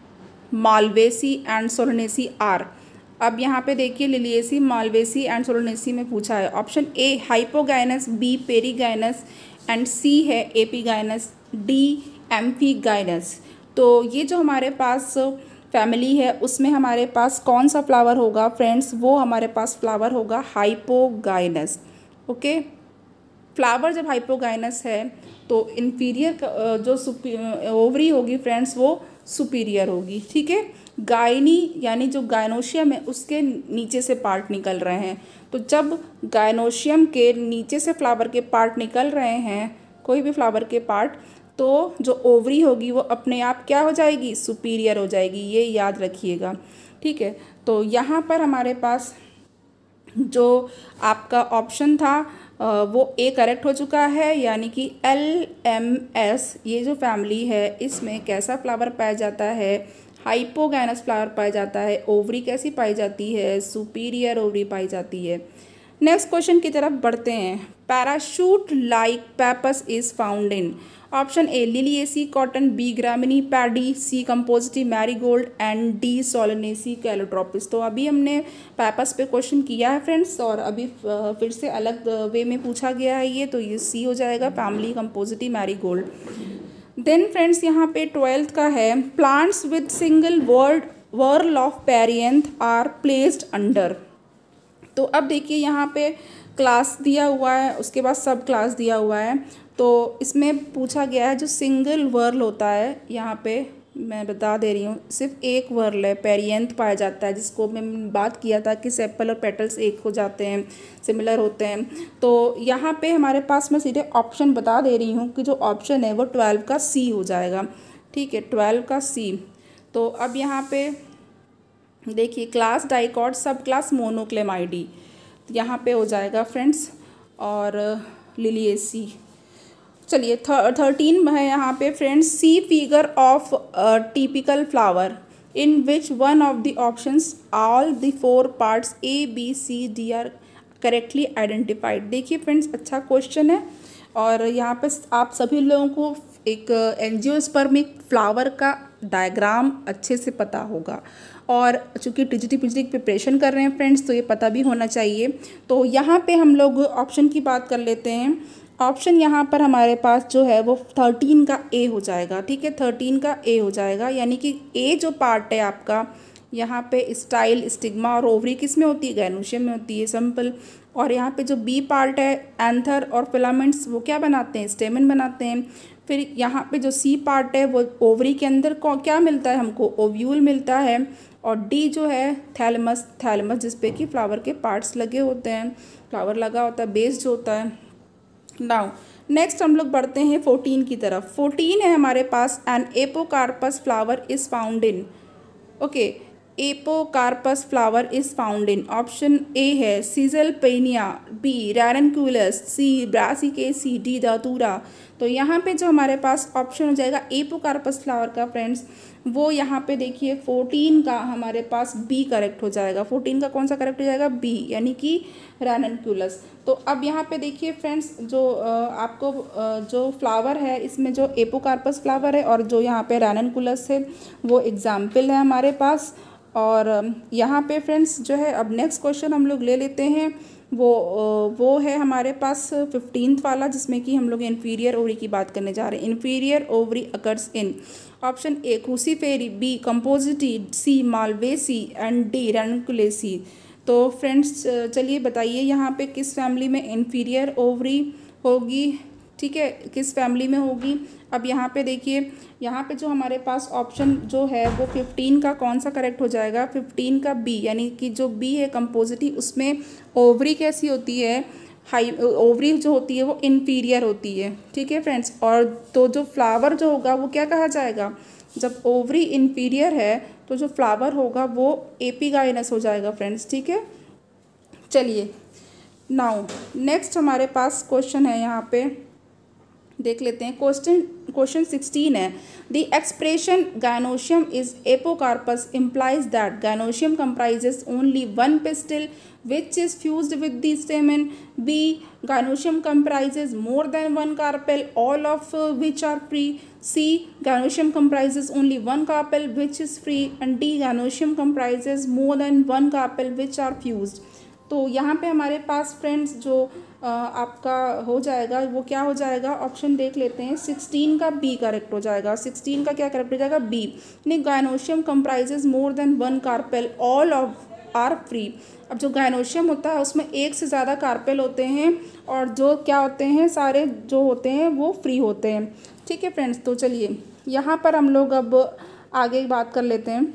Malvaceae and Solanaceae are. अब यहाँ पे देखिए लिलिएसी, मालवेसी एंड सोलनेसी में पूछा है, option A hypogynous, B perigynous and C है एपीगाइनस, डी एम्फीगाइनस। तो ये जो हमारे पास फैमिली है उसमें हमारे पास कौन सा फ्लावर होगा फ्रेंड्स, वो हमारे पास फ्लावर होगा हाइपोगाइनस, ओके। फ्लावर जब हाइपोगाइनस है तो इन्फीरियर जो ओवरी होगी फ्रेंड्स वो सुपीरियर होगी, ठीक है। गायनी यानी जो गायनोशियम है उसके नीचे से पार्ट निकल रहे हैं, तो जब गायनोशियम के नीचे से फ्लावर के पार्ट निकल रहे हैं, कोई भी फ्लावर के पार्ट, तो जो ओवरी होगी वो अपने आप क्या हो जाएगी, सुपीरियर हो जाएगी, ये याद रखिएगा, ठीक है। तो यहाँ पर हमारे पास जो आपका ऑप्शन था वो ए करेक्ट हो चुका है, यानी कि LMS ये जो फैमिली है इसमें कैसा फ्लावर पाया जाता है, हाइपोगाइनस फ्लावर पाया जाता है, ओवरी कैसी पाई जाती है, सुपीरियर ओवरी पाई जाती है। नेक्स्ट क्वेश्चन की तरफ बढ़ते हैं। Parachute like pappus is found in option A Liliaceae cotton, B Gramineae paddy, C Compositae marigold and D Solanaceae Calotropis. तो अभी हमने पेपस पे क्वेश्चन किया है फ्रेंड्स, और अभी फिर से अलग वे में पूछा गया है ये, तो ये सी हो जाएगा, family Compositae marigold. Then friends यहाँ पे 12th का है, plants with single whorl of perianth are placed under. तो अब देखिए यहाँ पे क्लास दिया हुआ है, उसके बाद सब क्लास दिया हुआ है, तो इसमें पूछा गया है जो सिंगल वर्ल होता है, यहाँ पे मैं बता दे रही हूँ सिर्फ एक वर्ल है, पेरियंथ पाया जाता है, जिसको मैं बात किया था कि सेपल और पेटल्स एक हो जाते हैं, सिमिलर होते हैं। तो यहाँ पे हमारे पास मैं सीधे ऑप्शन बता दे रही हूँ कि जो ऑप्शन है वो 12 का सी हो जाएगा, ठीक है, 12 का सी। तो अब यहाँ पे देखिए class dicot, subclass Monochlamydeae, यहाँ पे हो जाएगा फ्रेंड्स, और लिलिएसी। चलिए 13 है यहाँ पे friends, see figure of typical flower in which one of the options all the 4 parts ABCD are correctly identified. देखिए फ्रेंड्स अच्छा क्वेश्चन है, और यहाँ पे आप सभी लोगों को एक एंजियोस्पर्मिक फ्लावर का डायग्राम अच्छे से पता होगा, और चूँकि टीजीटी पीजीटी की प्रिपरेशन कर रहे हैं फ्रेंड्स तो ये पता भी होना चाहिए। तो यहाँ पे हम लोग ऑप्शन की बात कर लेते हैं। ऑप्शन यहाँ पर हमारे पास जो है वो 13 का ए हो जाएगा, ठीक है, 13 का ए हो जाएगा, यानी कि ए जो पार्ट है आपका यहाँ पे स्टाइल, स्टिग्मा और ओवरी किस में होती है, गैनोशियम में होती है, सिंपल। और यहाँ पे जो बी पार्ट है एंथर और फिलामेंट्स वो क्या बनाते हैं, स्टेमन बनाते हैं। फिर यहाँ पे जो सी पार्ट है वो ओवरी के अंदर क्या मिलता है हमको, ओव्यूल मिलता है। और डी जो है थैलेमस, थैलेमस जिस पे कि फ्लावर के पार्ट्स लगे होते हैं, फ्लावर लगा होता है, बेस जो होता है। नाउ नेक्स्ट हम लोग बढ़ते हैं 14 की तरफ। 14 है हमारे पास, an apocarpous flower is found in, okay, apocarpous flower is found in. Option A है Caesalpinia, B Ranunculus, C Brassicaceae, D Datura. तो यहाँ पे जो हमारे पास ऑप्शन हो जाएगा एपोकार्पस फ्लावर का फ्रेंड्स, वो यहाँ पे देखिए 14 का हमारे पास बी करेक्ट हो जाएगा। 14 का कौन सा करेक्ट हो जाएगा, बी, यानी कि रैननक्यूलस। तो अब यहाँ पे देखिए फ्रेंड्स जो आपको जो फ्लावर है इसमें जो एपोकार्पस फ्लावर है और जो यहाँ पे रैननक्यूलस है वो एग्जाम्पल है हमारे पास। और यहाँ पे फ्रेंड्स जो है अब नेक्स्ट क्वेश्चन हम लोग ले लेते हैं, वो है हमारे पास 15th वाला, जिसमें कि हम लोग इन्फीरियर ओवरी की बात करने जा रहे हैं। Inferior ovary occurs in option A Cruciferae, B Compositae, C Malvaceae and D Ranunculaceae. तो फ्रेंड्स चलिए बताइए यहाँ पे किस फैमिली में इन्फीरियर ओवरी होगी, ठीक है, किस फैमिली में होगी। अब यहाँ पे देखिए यहाँ पे जो हमारे पास ऑप्शन जो है वो 15 का कौन सा करेक्ट हो जाएगा, 15 का बी, यानी कि जो बी है कंपोजिटी, उसमें ओवरी कैसी होती है, हाई ओवरी जो होती है वो इन्फीरियर होती है, ठीक है फ्रेंड्स। और तो जो फ्लावर जो होगा वो क्या कहा जाएगा, जब ओवरी इन्फीरियर है तो जो फ्लावर होगा वो एपिगाइनस हो जाएगा फ्रेंड्स, ठीक है। चलिए नाउ नेक्स्ट हमारे पास क्वेश्चन है, यहाँ पे देख लेते हैं। क्वेश्चन 16 है, the expression gynoecium is apocarpous implies that gynosium comprises only one pistil which is fused with the stamen. B, gynosium comprises more than one carpel, all of which are free. C, gynosium comprises only one carpel which is free. And D, gynosium comprises more than one carpel which are fused. तो यहाँ पे हमारे पास friends जो आपका हो जाएगा वो क्या हो जाएगा, ऑप्शन देख लेते हैं। 16 का बी करेक्ट हो जाएगा। 16 का क्या करेक्ट हो जाएगा, बी। यानी gynoecium comprises more than one carpel, all of are free. अब जो गायनोशियम होता है उसमें एक से ज़्यादा कार्पेल होते हैं और जो क्या होते हैं सारे जो होते हैं वो फ्री होते हैं। ठीक है फ्रेंड्स, तो चलिए यहाँ पर हम लोग अब आगे बात कर लेते हैं।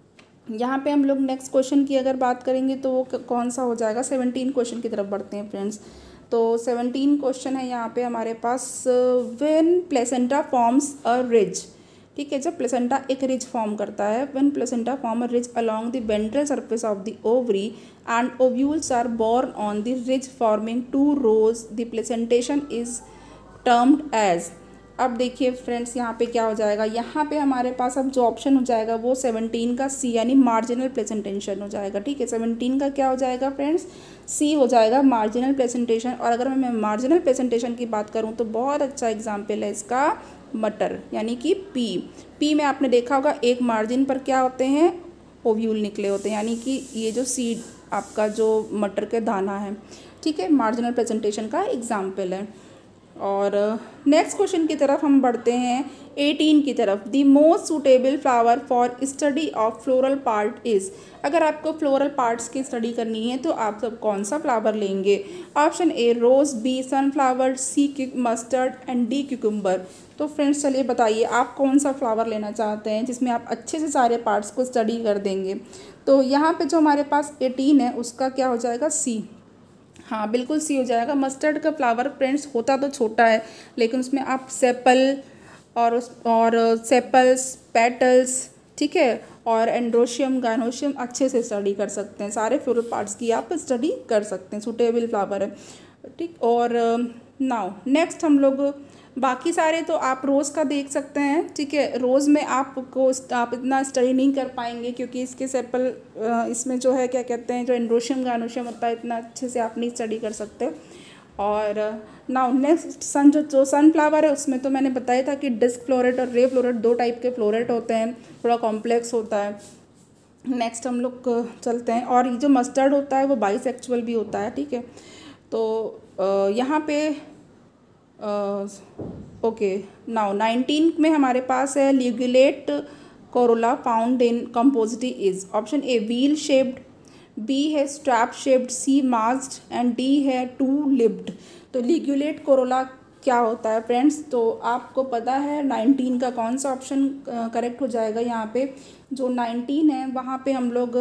यहाँ पे हम लोग नेक्स्ट क्वेश्चन की अगर बात करेंगे तो वो कौन सा हो जाएगा, 17 क्वेश्चन की तरफ बढ़ते हैं फ्रेंड्स। तो 17 क्वेश्चन है यहाँ पे हमारे पास, when placenta forms a ridge. ठीक है, जब प्लेसेंटा एक रिज फॉर्म करता है, when placenta form a ridge along the ventral surface of the ovary and ovules are borne on the ridge forming 2 rows, the placentation is termed as. अब देखिए friends यहाँ पे क्या हो जाएगा, यहाँ पे हमारे पास अब जो ऑप्शन हो जाएगा वो 17 का सी यानी मार्जिनल प्लेसेंटेशन हो जाएगा। ठीक है, 17 का क्या हो जाएगा फ्रेंड्स, सी हो जाएगा मार्जिनल प्लेसेंटेशन। और अगर मैं मार्जिनल प्लेसेंटेशन की बात करूँ तो बहुत अच्छा एग्जाम्पल है इसका मटर यानी कि पी में आपने देखा होगा एक मार्जिन पर क्या होते हैं, ओव्यूल निकले होते हैं, यानी कि ये जो सीड आपका जो मटर के दाना है, ठीक है, मार्जिनल प्रेजेंटेशन का एग्जाम्पल है। और नेक्स्ट क्वेश्चन की तरफ हम बढ़ते हैं 18 की तरफ। The most suitable flower for study of floral part is. अगर आपको फ्लोरल पार्ट्स की स्टडी करनी है तो आप सब कौन सा फ्लावर लेंगे? Option A rose, B sunflower, C mustard and D cucumber. तो फ्रेंड्स चलिए बताइए आप कौन सा फ्लावर लेना चाहते हैं जिसमें आप अच्छे से सारे पार्ट्स को स्टडी कर देंगे। तो यहाँ पे जो हमारे पास 18 है उसका क्या हो जाएगा, सी। हाँ बिल्कुल सी हो जाएगा। मस्टर्ड का फ्लावर फ्रेंड्स होता तो छोटा है लेकिन उसमें आप सेपल और सेपल्स, पेटल्स, ठीक है, और एंड्रोशियम, गायनोशियम अच्छे से स्टडी कर सकते हैं। सारे फ्लोरल पार्ट्स की आप स्टडी कर सकते हैं, सूटेबल फ्लावर है। ठीक, और नाउ नेक्स्ट हम लोग बाकी सारे तो आप रोज़ का देख सकते हैं। ठीक है, रोज़ में आप इतना स्टडी नहीं कर पाएंगे क्योंकि इसके सेपल इसमें जो है क्या कहते हैं, जो एंड्रोशियम गायनोशियम होता है इतना अच्छे से आप नहीं स्टडी कर सकते। और नाउ नेक्स्ट जो सनफ्लावर है उसमें तो मैंने बताया था कि डिस्क फ्लोरेट और रे फ्लोरेट 2 टाइप के फ्लोरेट होते हैं, थोड़ा कॉम्प्लेक्स होता है। नेक्स्ट हम लोग चलते हैं, और ये जो मस्टर्ड होता है वो बाइसेक्सुअल भी होता है। ठीक है, तो यहाँ पे ओके नाउ 19 में हमारे पास है ligulate corolla found in Compositae is. Option A wheel shaped, B है strap shaped, C masked and D है 2 लिब्ड। तो लिग्यूलेट कोरोला क्या होता है फ्रेंड्स, तो आपको पता है 19 का कौन सा ऑप्शन करेक्ट हो जाएगा। यहाँ पे जो 19 है वहाँ पे हम लोग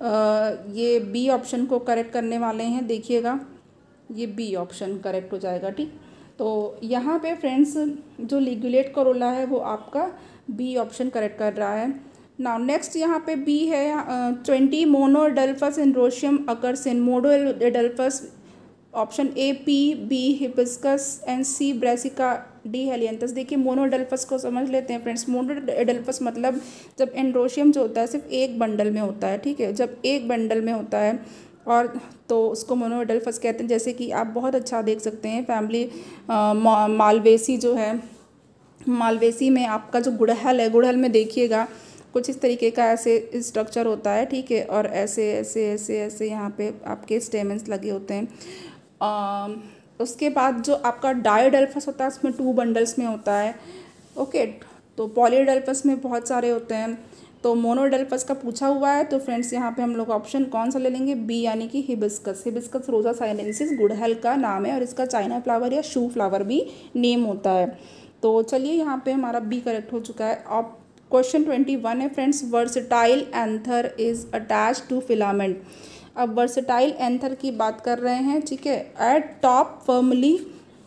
ये बी ऑप्शन को करेक्ट करने वाले हैं। देखिएगा ये बी ऑप्शन करेक्ट हो जाएगा। ठीक, तो यहाँ पे फ्रेंड्स जो लिग्यूलेट कोरोला है वो आपका बी ऑप्शन करेक्ट कर रहा है। नाउ नेक्स्ट यहाँ पे बी है 20 monadelphous androecium occurs in monadelphous. Option A pea, B Hibiscus and C Brassica, D Helianthus. देखिए मोनोएडल्फस को समझ लेते हैं फ्रेंड्स। मोनोएडल्फस मतलब जब एंड्रोशियम जो होता है सिर्फ एक बंडल में होता है। ठीक है, जब एक बंडल में होता है और तो उसको मोनोएडल्फस कहते हैं। जैसे कि आप बहुत अच्छा देख सकते हैं फैमिली मालवेसी जो है, मालवेसी में आपका जो गुड़हल है, गुड़हल में देखिएगा कुछ इस तरीके का ऐसे स्ट्रक्चर होता है। ठीक है, और ऐसे ऐसे ऐसे ऐसे यहाँ पे आपके स्टेमेंस लगे होते हैं। उसके बाद जो आपका डायोडल्फस होता है उसमें 2 बंडल्स में होता है। ओके, तो पॉलीडल्फस में बहुत सारे होते हैं। तो मोनोएडल्फस का पूछा हुआ है तो फ्रेंड्स यहाँ पे हम लोग ऑप्शन कौन सा ले लेंगे, बी यानी कि हिबिस्कस। हिबिस्कस रोजा साइनेंसिस गुड़हल का नाम है और इसका चाइना फ्लावर या शू फ्लावर भी नेम होता है। तो चलिए यहाँ पे हमारा बी करेक्ट हो चुका है। अब क्वेश्चन 21 है friends, versatile anther is attach to filament. अब वर्सेटाइल एंथर की बात कर रहे हैं। ठीक है, एट टॉप फर्मली,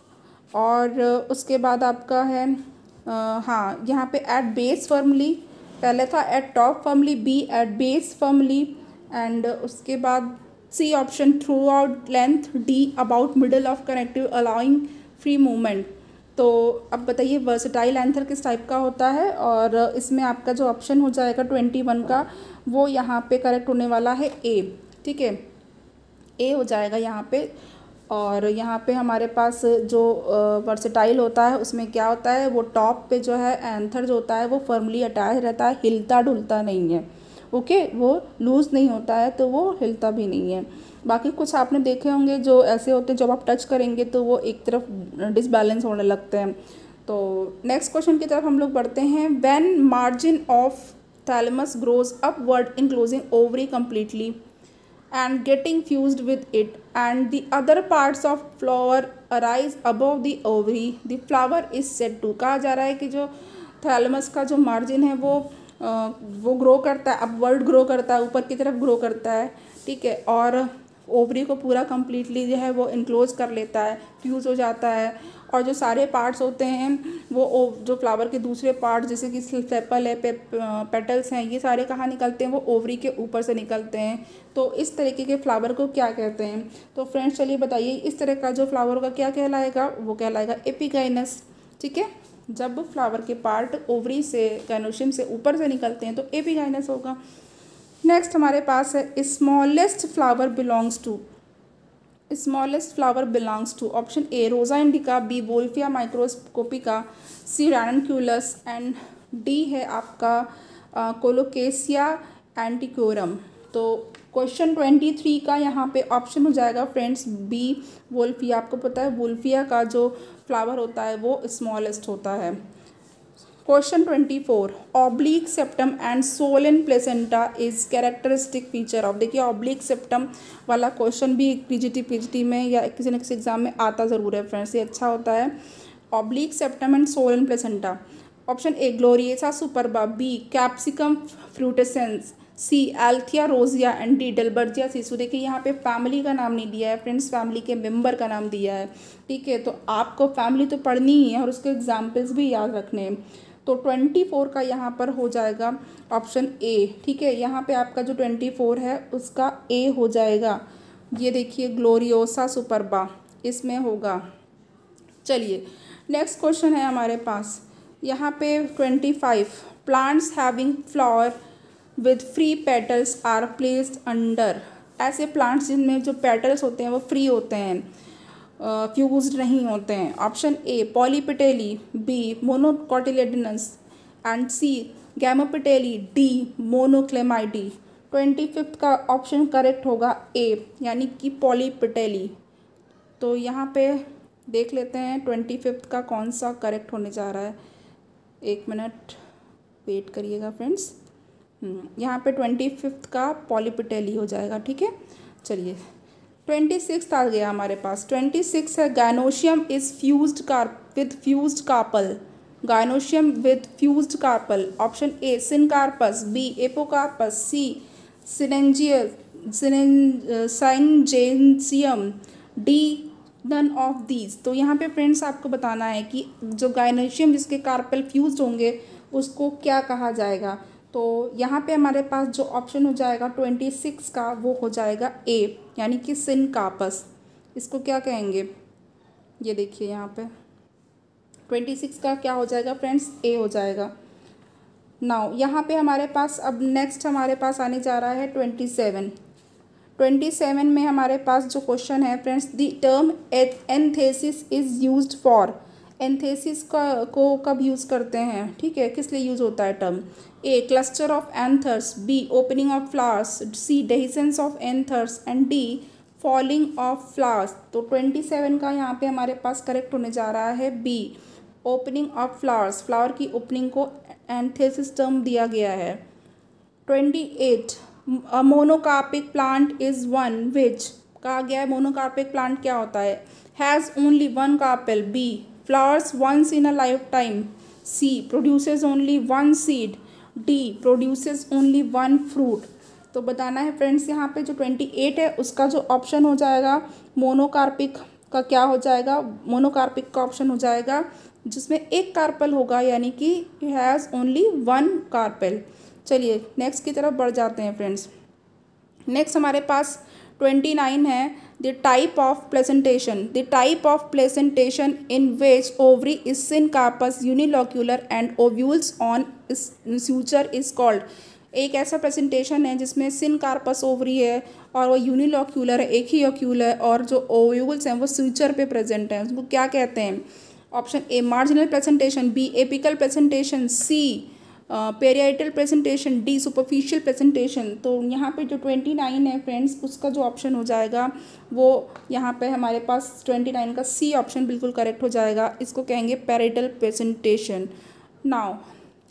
और उसके बाद आपका है हाँ यहाँ पे एट बेस फर्मली, पहले था at top firmly, B at base firmly, and उसके बाद C option throughout length, D about middle of connective allowing free movement. तो अब बताइए वर्सेटाइल एंथर किस टाइप का होता है, और इसमें आपका जो ऑप्शन हो जाएगा 21 का वो यहाँ पे करेक्ट होने वाला है ए। ठीक है, ए हो जाएगा यहाँ पे। और यहाँ पे हमारे पास जो वर्सेटाइल होता है उसमें क्या होता है, वो टॉप पे जो है एंथर जो होता है वो फर्मली अटैच रहता है, हिलता डुलता नहीं है। ओके, वो लूज़ नहीं होता है तो वो हिलता भी नहीं है। बाकी कुछ आपने देखे होंगे जो ऐसे होते हैं जब आप टच करेंगे तो वो एक तरफ डिसबैलेंस होने लगते हैं। तो नेक्स्ट क्वेश्चन की तरफ हम लोग बढ़ते हैं। When margin of thalamus grows upward enclosing ovary completely. and getting fused with it, and the other parts of flower arise above the ovary, the flower is said to। कहा जा रहा है कि जो थैलेमस का जो मार्जिन है वो ग्रो करता है, अपवर्ड ग्रो करता है, ऊपर की तरफ ग्रो करता है, ठीक है, और ओवरी को पूरा कम्प्लीटली जो है वो इनक्लोज कर लेता है, फ्यूज़ हो जाता है, और जो सारे पार्ट्स होते हैं वो जो फ्लावर के दूसरे पार्ट जैसे कि सेपल है, पेटल्स हैं, ये सारे कहाँ निकलते हैं, वो ओवरी के ऊपर से निकलते हैं। तो इस तरीके के फ्लावर को क्या कहते हैं? तो फ्रेंड्स चलिए बताइए, इस तरह का जो फ्लावर का क्या कहलाएगा? वो कहलाएगा एपिगाइनस, ठीक है। जब फ्लावर के पार्ट ओवरी से, गाइनोशियम से ऊपर से निकलते हैं तो एपिगाइनस होगा। नेक्स्ट हमारे पास है smallest flower belongs to. Smallest flower belongs to option A Rosa indica, B Wolffia microscopica, C Ranunculus, and D है आपका कोलोकेसिया एंटिक्योरम। तो क्वेश्चन 23 का यहाँ पे ऑप्शन हो जाएगा फ्रेंड्स बी वोल्फिया। आपको पता है वोल्फिया का जो फ्लावर होता है वो स्मॉलेस्ट होता है। Question 24 oblique septum and swollen placenta is characteristic feature of. देखिए ऑब्लिक सेप्टम वाला क्वेश्चन भी पीजीटी में या किसी न किसी एग्जाम में आता ज़रूर है फ्रेंड्स, ये अच्छा होता है। Oblique septum and swollen placenta, option A Gloriosa superba, B Capsicum frutescens, C Althaea rosea, and D Dalbergia sissoo. देखिए यहाँ पे फैमिली का नाम नहीं दिया है फ्रेंड्स, फैमिली के मेंबर का नाम दिया है, ठीक है। तो आपको फैमिली तो पढ़नी ही है और उसके एग्जाम्पल्स भी याद रखने हैं। तो 24 का यहाँ पर हो जाएगा ऑप्शन ए, ठीक है। यहाँ पे आपका जो 24 है उसका ए हो जाएगा। ये देखिए ग्लोरियोसा सुपरबा इसमें होगा। चलिए नेक्स्ट क्वेश्चन है हमारे पास यहाँ पे 25 plants having flower with free petals are placed under. ऐसे प्लांट्स जिनमें जो पेटल्स होते हैं वो फ्री होते हैं, फ्यूज्ड नहीं होते हैं। Option A Polypetalae, B monocotyledonous, and C Gamopetalae, D Monochlamydeae. 25 का ऑप्शन करेक्ट होगा ए, यानी कि पॉलीपेटेली। तो यहाँ पे देख लेते हैं 25 का कौन सा करेक्ट होने जा रहा है। एक मिनट वेट करिएगा फ्रेंड्स। यहाँ पे 25 का पॉलीपेटेली हो जाएगा, ठीक है। चलिए 26 आ गया हमारे पास। 26 है gynoecium is fused with fused carpel. Gynoecium with fused carpel, option A syncarpous, B apocarpous, C syngenesium, D none of these. तो यहाँ पे फ्रेंड्स आपको बताना है कि जो गायनोशियम जिसके कार्पल फ्यूज्ड होंगे उसको क्या कहा जाएगा। तो यहाँ पे हमारे पास जो ऑप्शन हो जाएगा 26 का वो हो जाएगा ए, यानी कि सिनकार्पस। इसको क्या कहेंगे? ये देखिए यहाँ पे 26 का क्या हो जाएगा फ्रेंड्स? ए हो जाएगा। नाउ यहाँ पे हमारे पास अब नेक्स्ट हमारे पास आने जा रहा है 27 में हमारे पास जो क्वेश्चन है friends, the term anthesis is used for. Anthesis को कब यूज़ करते हैं, ठीक है, किस लिए यूज़ होता है term? A cluster of anthers, B opening of flowers, C dehiscence of anthers, and D falling of flowers. तो 27 का यहाँ पे हमारे पास करेक्ट होने जा रहा है B opening of flowers. Flower की ओपनिंग को एंथेसिस टर्म दिया गया है। 28 a monocarpic plant is one which. कहा गया है मोनोकार्पिक प्लांट क्या होता है? Has only one carpel, B flowers once in a life time, C produces only one seed, D produces only one fruit. तो बताना है फ्रेंड्स यहाँ पे जो 28 है उसका जो ऑप्शन हो जाएगा मोनोकार्पिक का क्या हो जाएगा? मोनोकार्पिक का ऑप्शन हो जाएगा जिसमें एक कार्पेल होगा, यानी कि हैज़ ओनली वन कार्पेल। चलिए नेक्स्ट की तरफ बढ़ जाते हैं फ्रेंड्स। नेक्स्ट हमारे पास 29 है the type of placentation. The type of placentation in which ovary is syncarpous unilocular and ovules on suture is called. एक ऐसा प्रेजेंटेशन है जिसमें सिनकार्पस ओवरी है और वो यूनिलोक्यूलर है, एक ही ओक्यूल है, और जो ओव्यूल्स हैं वो सूचर पे प्रेजेंट हैं, उसको क्या कहते हैं? Option A marginal presentation, B apical presentation, C parietal presentation, D superficial presentation. तो यहाँ पे जो 29 है फ्रेंड्स उसका जो ऑप्शन हो जाएगा वो यहाँ पे हमारे पास 29 का सी ऑप्शन बिल्कुल करेक्ट हो जाएगा। इसको कहेंगे parietal presentation. Now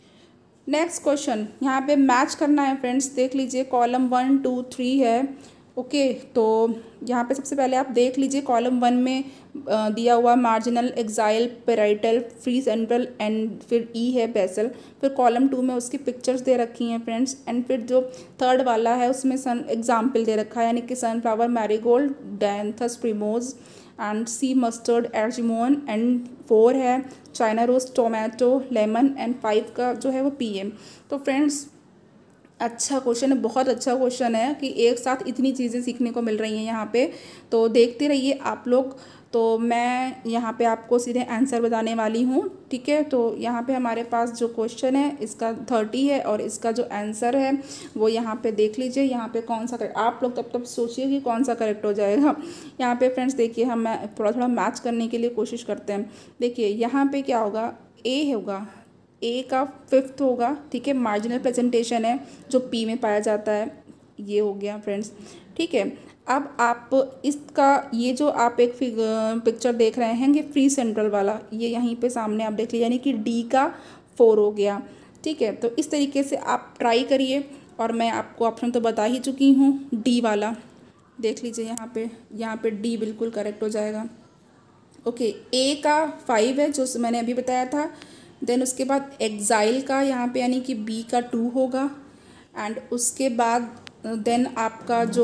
next question यहाँ पे मैच करना है फ्रेंड्स, देख लीजिए कॉलम 1 2 3 है, ओके, तो यहाँ पे सबसे पहले आप देख लीजिए कॉलम 1 में दिया हुआ marginal, axile, parietal, free central and फिर ई है बेसल। फिर कॉलम 2 में उसकी पिक्चर्स दे रखी हैं फ्रेंड्स। एंड फिर जो थर्ड वाला है उसमें सन एग्जाम्पल दे रखा है, यानी कि sunflower, marigold, dianthus primrose and C mustard, argemone. And 4 है China rose, tomato, lemon. And 5 का जो है वो पीएम। तो फ्रेंड्स अच्छा क्वेश्चन है, बहुत अच्छा क्वेश्चन है कि एक साथ इतनी चीज़ें सीखने को मिल रही हैं यहाँ पे। तो देखते रहिए आप लोग। तो मैं यहाँ पे आपको सीधे आंसर बताने वाली हूँ, ठीक है। तो यहाँ पे हमारे पास जो क्वेश्चन है इसका 30 है और इसका जो आंसर है वो यहाँ पे देख लीजिए। यहाँ पे कौन सा करेक्ट, आप लोग तब सोचिए कि कौन सा करेक्ट हो जाएगा। यहाँ पे फ्रेंड्स देखिए, हम थोड़ा मैच करने के लिए कोशिश करते हैं। देखिए यहाँ पे क्या होगा, ए होगा, ए का 5th होगा, ठीक है। मार्जिनल प्रेजेंटेशन है जो पी में पाया जाता है, ये हो गया फ्रेंड्स, ठीक है। अब आप इसका ये जो आप एक पिक्चर देख रहे हैं कि फ्री सेंट्रल वाला, ये यहीं पे सामने आप देख लीजिए, यानी कि डी का 4 हो गया, ठीक है। तो इस तरीके से आप ट्राई करिए। और मैं आपको ऑप्शन तो बता ही चुकी हूँ, डी वाला देख लीजिए। यहाँ पे डी बिल्कुल करेक्ट हो जाएगा। ओके, ए का 5 है जो मैंने अभी बताया था। देन उसके बाद एक्साइल का यहाँ पे यानी कि बी का 2 होगा। एंड उसके बाद देन आपका जो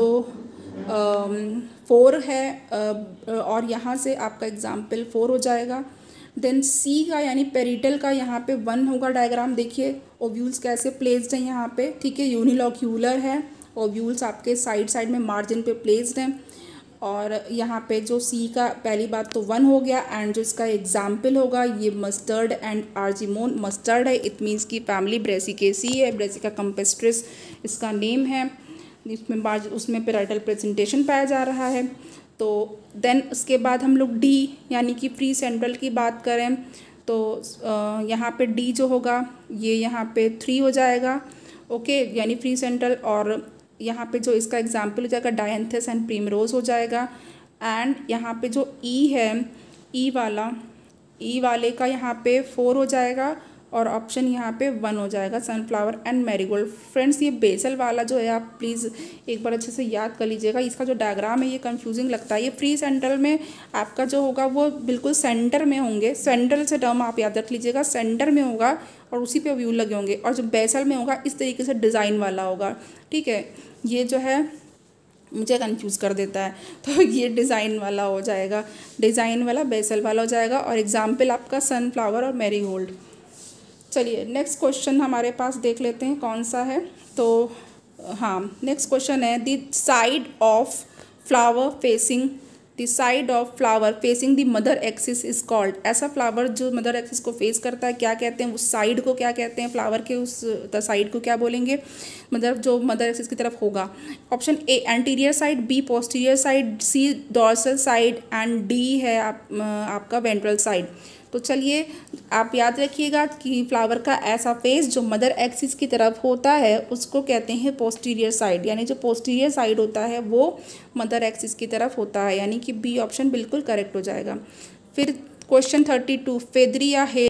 4 है और यहाँ से आपका एग्जाम्पल 4 हो जाएगा। देन सी का यानी पेरिटल का यहाँ पे 1 होगा। डायग्राम देखिए, ओव्यूल्स कैसे प्लेस्ड हैं यहाँ पे, ठीक है। यूनिलॉक्यूलर है, ओव्यूल्स आपके साइड में मार्जिन पे प्लेस्ड हैं। और यहाँ पे जो सी का पहली बात तो 1 हो गया। एंड जो इसका एग्जाम्पल होगा ये मस्टर्ड एंड आर्जिमोन। मस्टर्ड है, इट मीन्स की फैमिली ब्रेसिकेसी है, ब्रेसिका कंपेस्ट्रिस इसका नेम है। उसमें पेराइटल प्रेजेंटेशन पाया जा रहा है। तो देन उसके बाद हम लोग डी यानी कि फ्री सेंट्रल की बात करें तो यहाँ पे डी जो होगा ये यहाँ पे 3 हो जाएगा, ओके, यानी फ्री सेंट्रल। और यहाँ पे जो इसका एग्जाम्पल हो जाएगा डायंथस एंड प्रिमरोज हो जाएगा। एंड यहाँ पे जो ई है, ई वाले का यहाँ पे 4 हो जाएगा और ऑप्शन यहाँ पे 1 हो जाएगा, सनफ्लावर एंड मैरीगोल्ड। फ्रेंड्स ये बेसल वाला जो है आप प्लीज़ एक बार अच्छे से याद कर लीजिएगा। इसका जो डायग्राम है ये कंफ्यूजिंग लगता है। ये फ्री सेंट्रल में आपका जो होगा वो बिल्कुल सेंटर में होंगे। सेंट्रल से टर्म आप याद रख लीजिएगा, सेंटर में होगा और उसी पे व्यू लगे होंगे। और जो बेसल में होगा इस तरीके से डिज़ाइन वाला होगा, ठीक है। ये जो है मुझे कंफ्यूज कर देता है, तो ये डिज़ाइन वाला हो जाएगा, डिज़ाइन वाला बेसल वाला हो जाएगा। और एग्जाम्पल आपका सनफ्लावर और मैरीगोल्ड। चलिए नेक्स्ट क्वेश्चन हमारे पास देख लेते हैं कौन सा है। तो हाँ, नेक्स्ट क्वेश्चन है the side of flower facing the mother axis is called. ऐसा फ्लावर जो मदर एक्सिस को फेस करता है क्या कहते हैं, उस साइड को क्या कहते हैं, फ्लावर के उस साइड को क्या बोलेंगे, मतलब जो मदर एक्सिस की तरफ होगा। Option A anterior side, B posterior side, C dorsal side and D है आपका वेंट्रल साइड। तो चलिए आप याद रखिएगा कि फ्लावर का ऐसा फेस जो मदर एक्सिस की तरफ होता है उसको कहते हैं पोस्टीरियर साइड, यानी जो पोस्टीरियर साइड होता है वो मदर एक्सिस की तरफ होता है, यानी कि बी ऑप्शन बिल्कुल करेक्ट हो जाएगा। फिर क्वेश्चन 32, फेदरी या hair.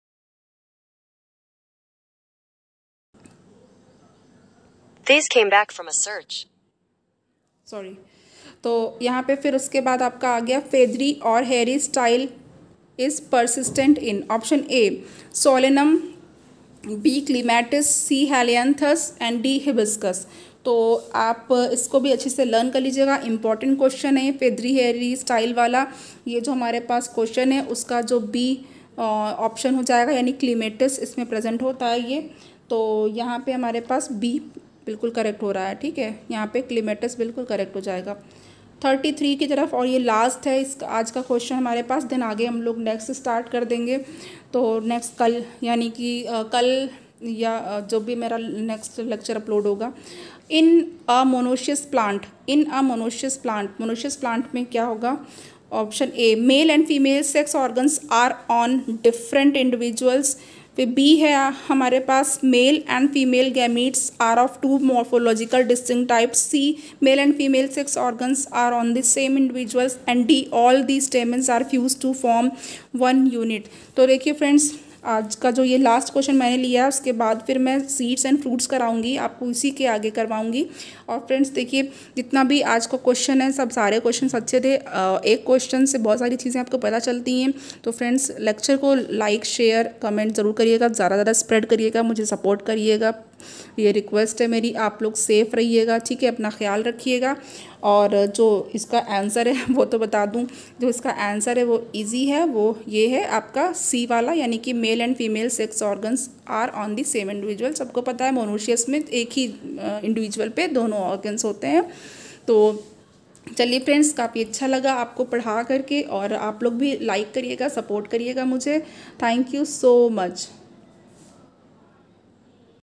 These came back from a search. Sorry, तो यहाँ पे फिर उसके बाद आपका आ गया फेदरी और hairy style is persistent in option A solenum, B clematis, C helianthus and D hibiscus। तो आप इसको भी अच्छे से लर्न कर लीजिएगा, इंपॉर्टेंट क्वेश्चन है फेदरी हेयरी स्टाइल वाला। ये जो हमारे पास क्वेश्चन है उसका जो बी ऑप्शन हो जाएगा, यानी क्लीमेटिस इसमें प्रेजेंट होता है ये। तो यहाँ पे हमारे पास बी बिल्कुल करेक्ट हो रहा है, ठीक है। यहाँ पे क्लीमेटिस बिल्कुल करेक्ट हो जाएगा 33 की तरफ। और ये लास्ट है इसका आज का क्वेश्चन हमारे पास, देन आगे हम लोग नेक्स्ट स्टार्ट कर देंगे। तो नेक्स्ट कल यानी कि कल या जो भी मेरा नेक्स्ट लेक्चर अपलोड होगा। इन अ मोनोशियस प्लांट में क्या होगा, option A male and female sex organs are on different individuals. फिर बी है हमारे पास male and female gametes are of 2 morphological distinct types. C male and female sex organs are on the same individuals and D all the stamens are fused to form 1 unit. तो देखिए friends आज का जो ये last question मैंने लिया है, उसके बाद फिर मैं सीड्स एंड फ्रूट्स कराऊंगी, आपको इसी के आगे करवाऊंगी। और फ्रेंड्स देखिए, जितना भी आज का क्वेश्चन है, सब सारे क्वेश्चन अच्छे थे। एक क्वेश्चन से बहुत सारी चीज़ें आपको पता चलती हैं। तो फ्रेंड्स, लेक्चर को लाइक शेयर कमेंट ज़रूर करिएगा, ज़्यादा ज़्यादा स्प्रेड करिएगा, मुझे सपोर्ट करिएगा, ये रिक्वेस्ट है मेरी। आप लोग सेफ़ रहिएगा, ठीक है, अपना ख्याल रखिएगा। और जो इसका आंसर है वो तो बता दूं, जो इसका आंसर है वो इजी है, वो ये है आपका सी वाला, यानी कि male and female sex organs are on the same individual. सबको पता है मोनोशियस में एक ही इंडिविजुअल पे दोनों ऑर्गन्स होते हैं। तो चलिए फ्रेंड्स, काफ़ी अच्छा लगा आपको पढ़ा करके, और आप लोग भी लाइक करिएगा, सपोर्ट करिएगा मुझे। Thank you so much.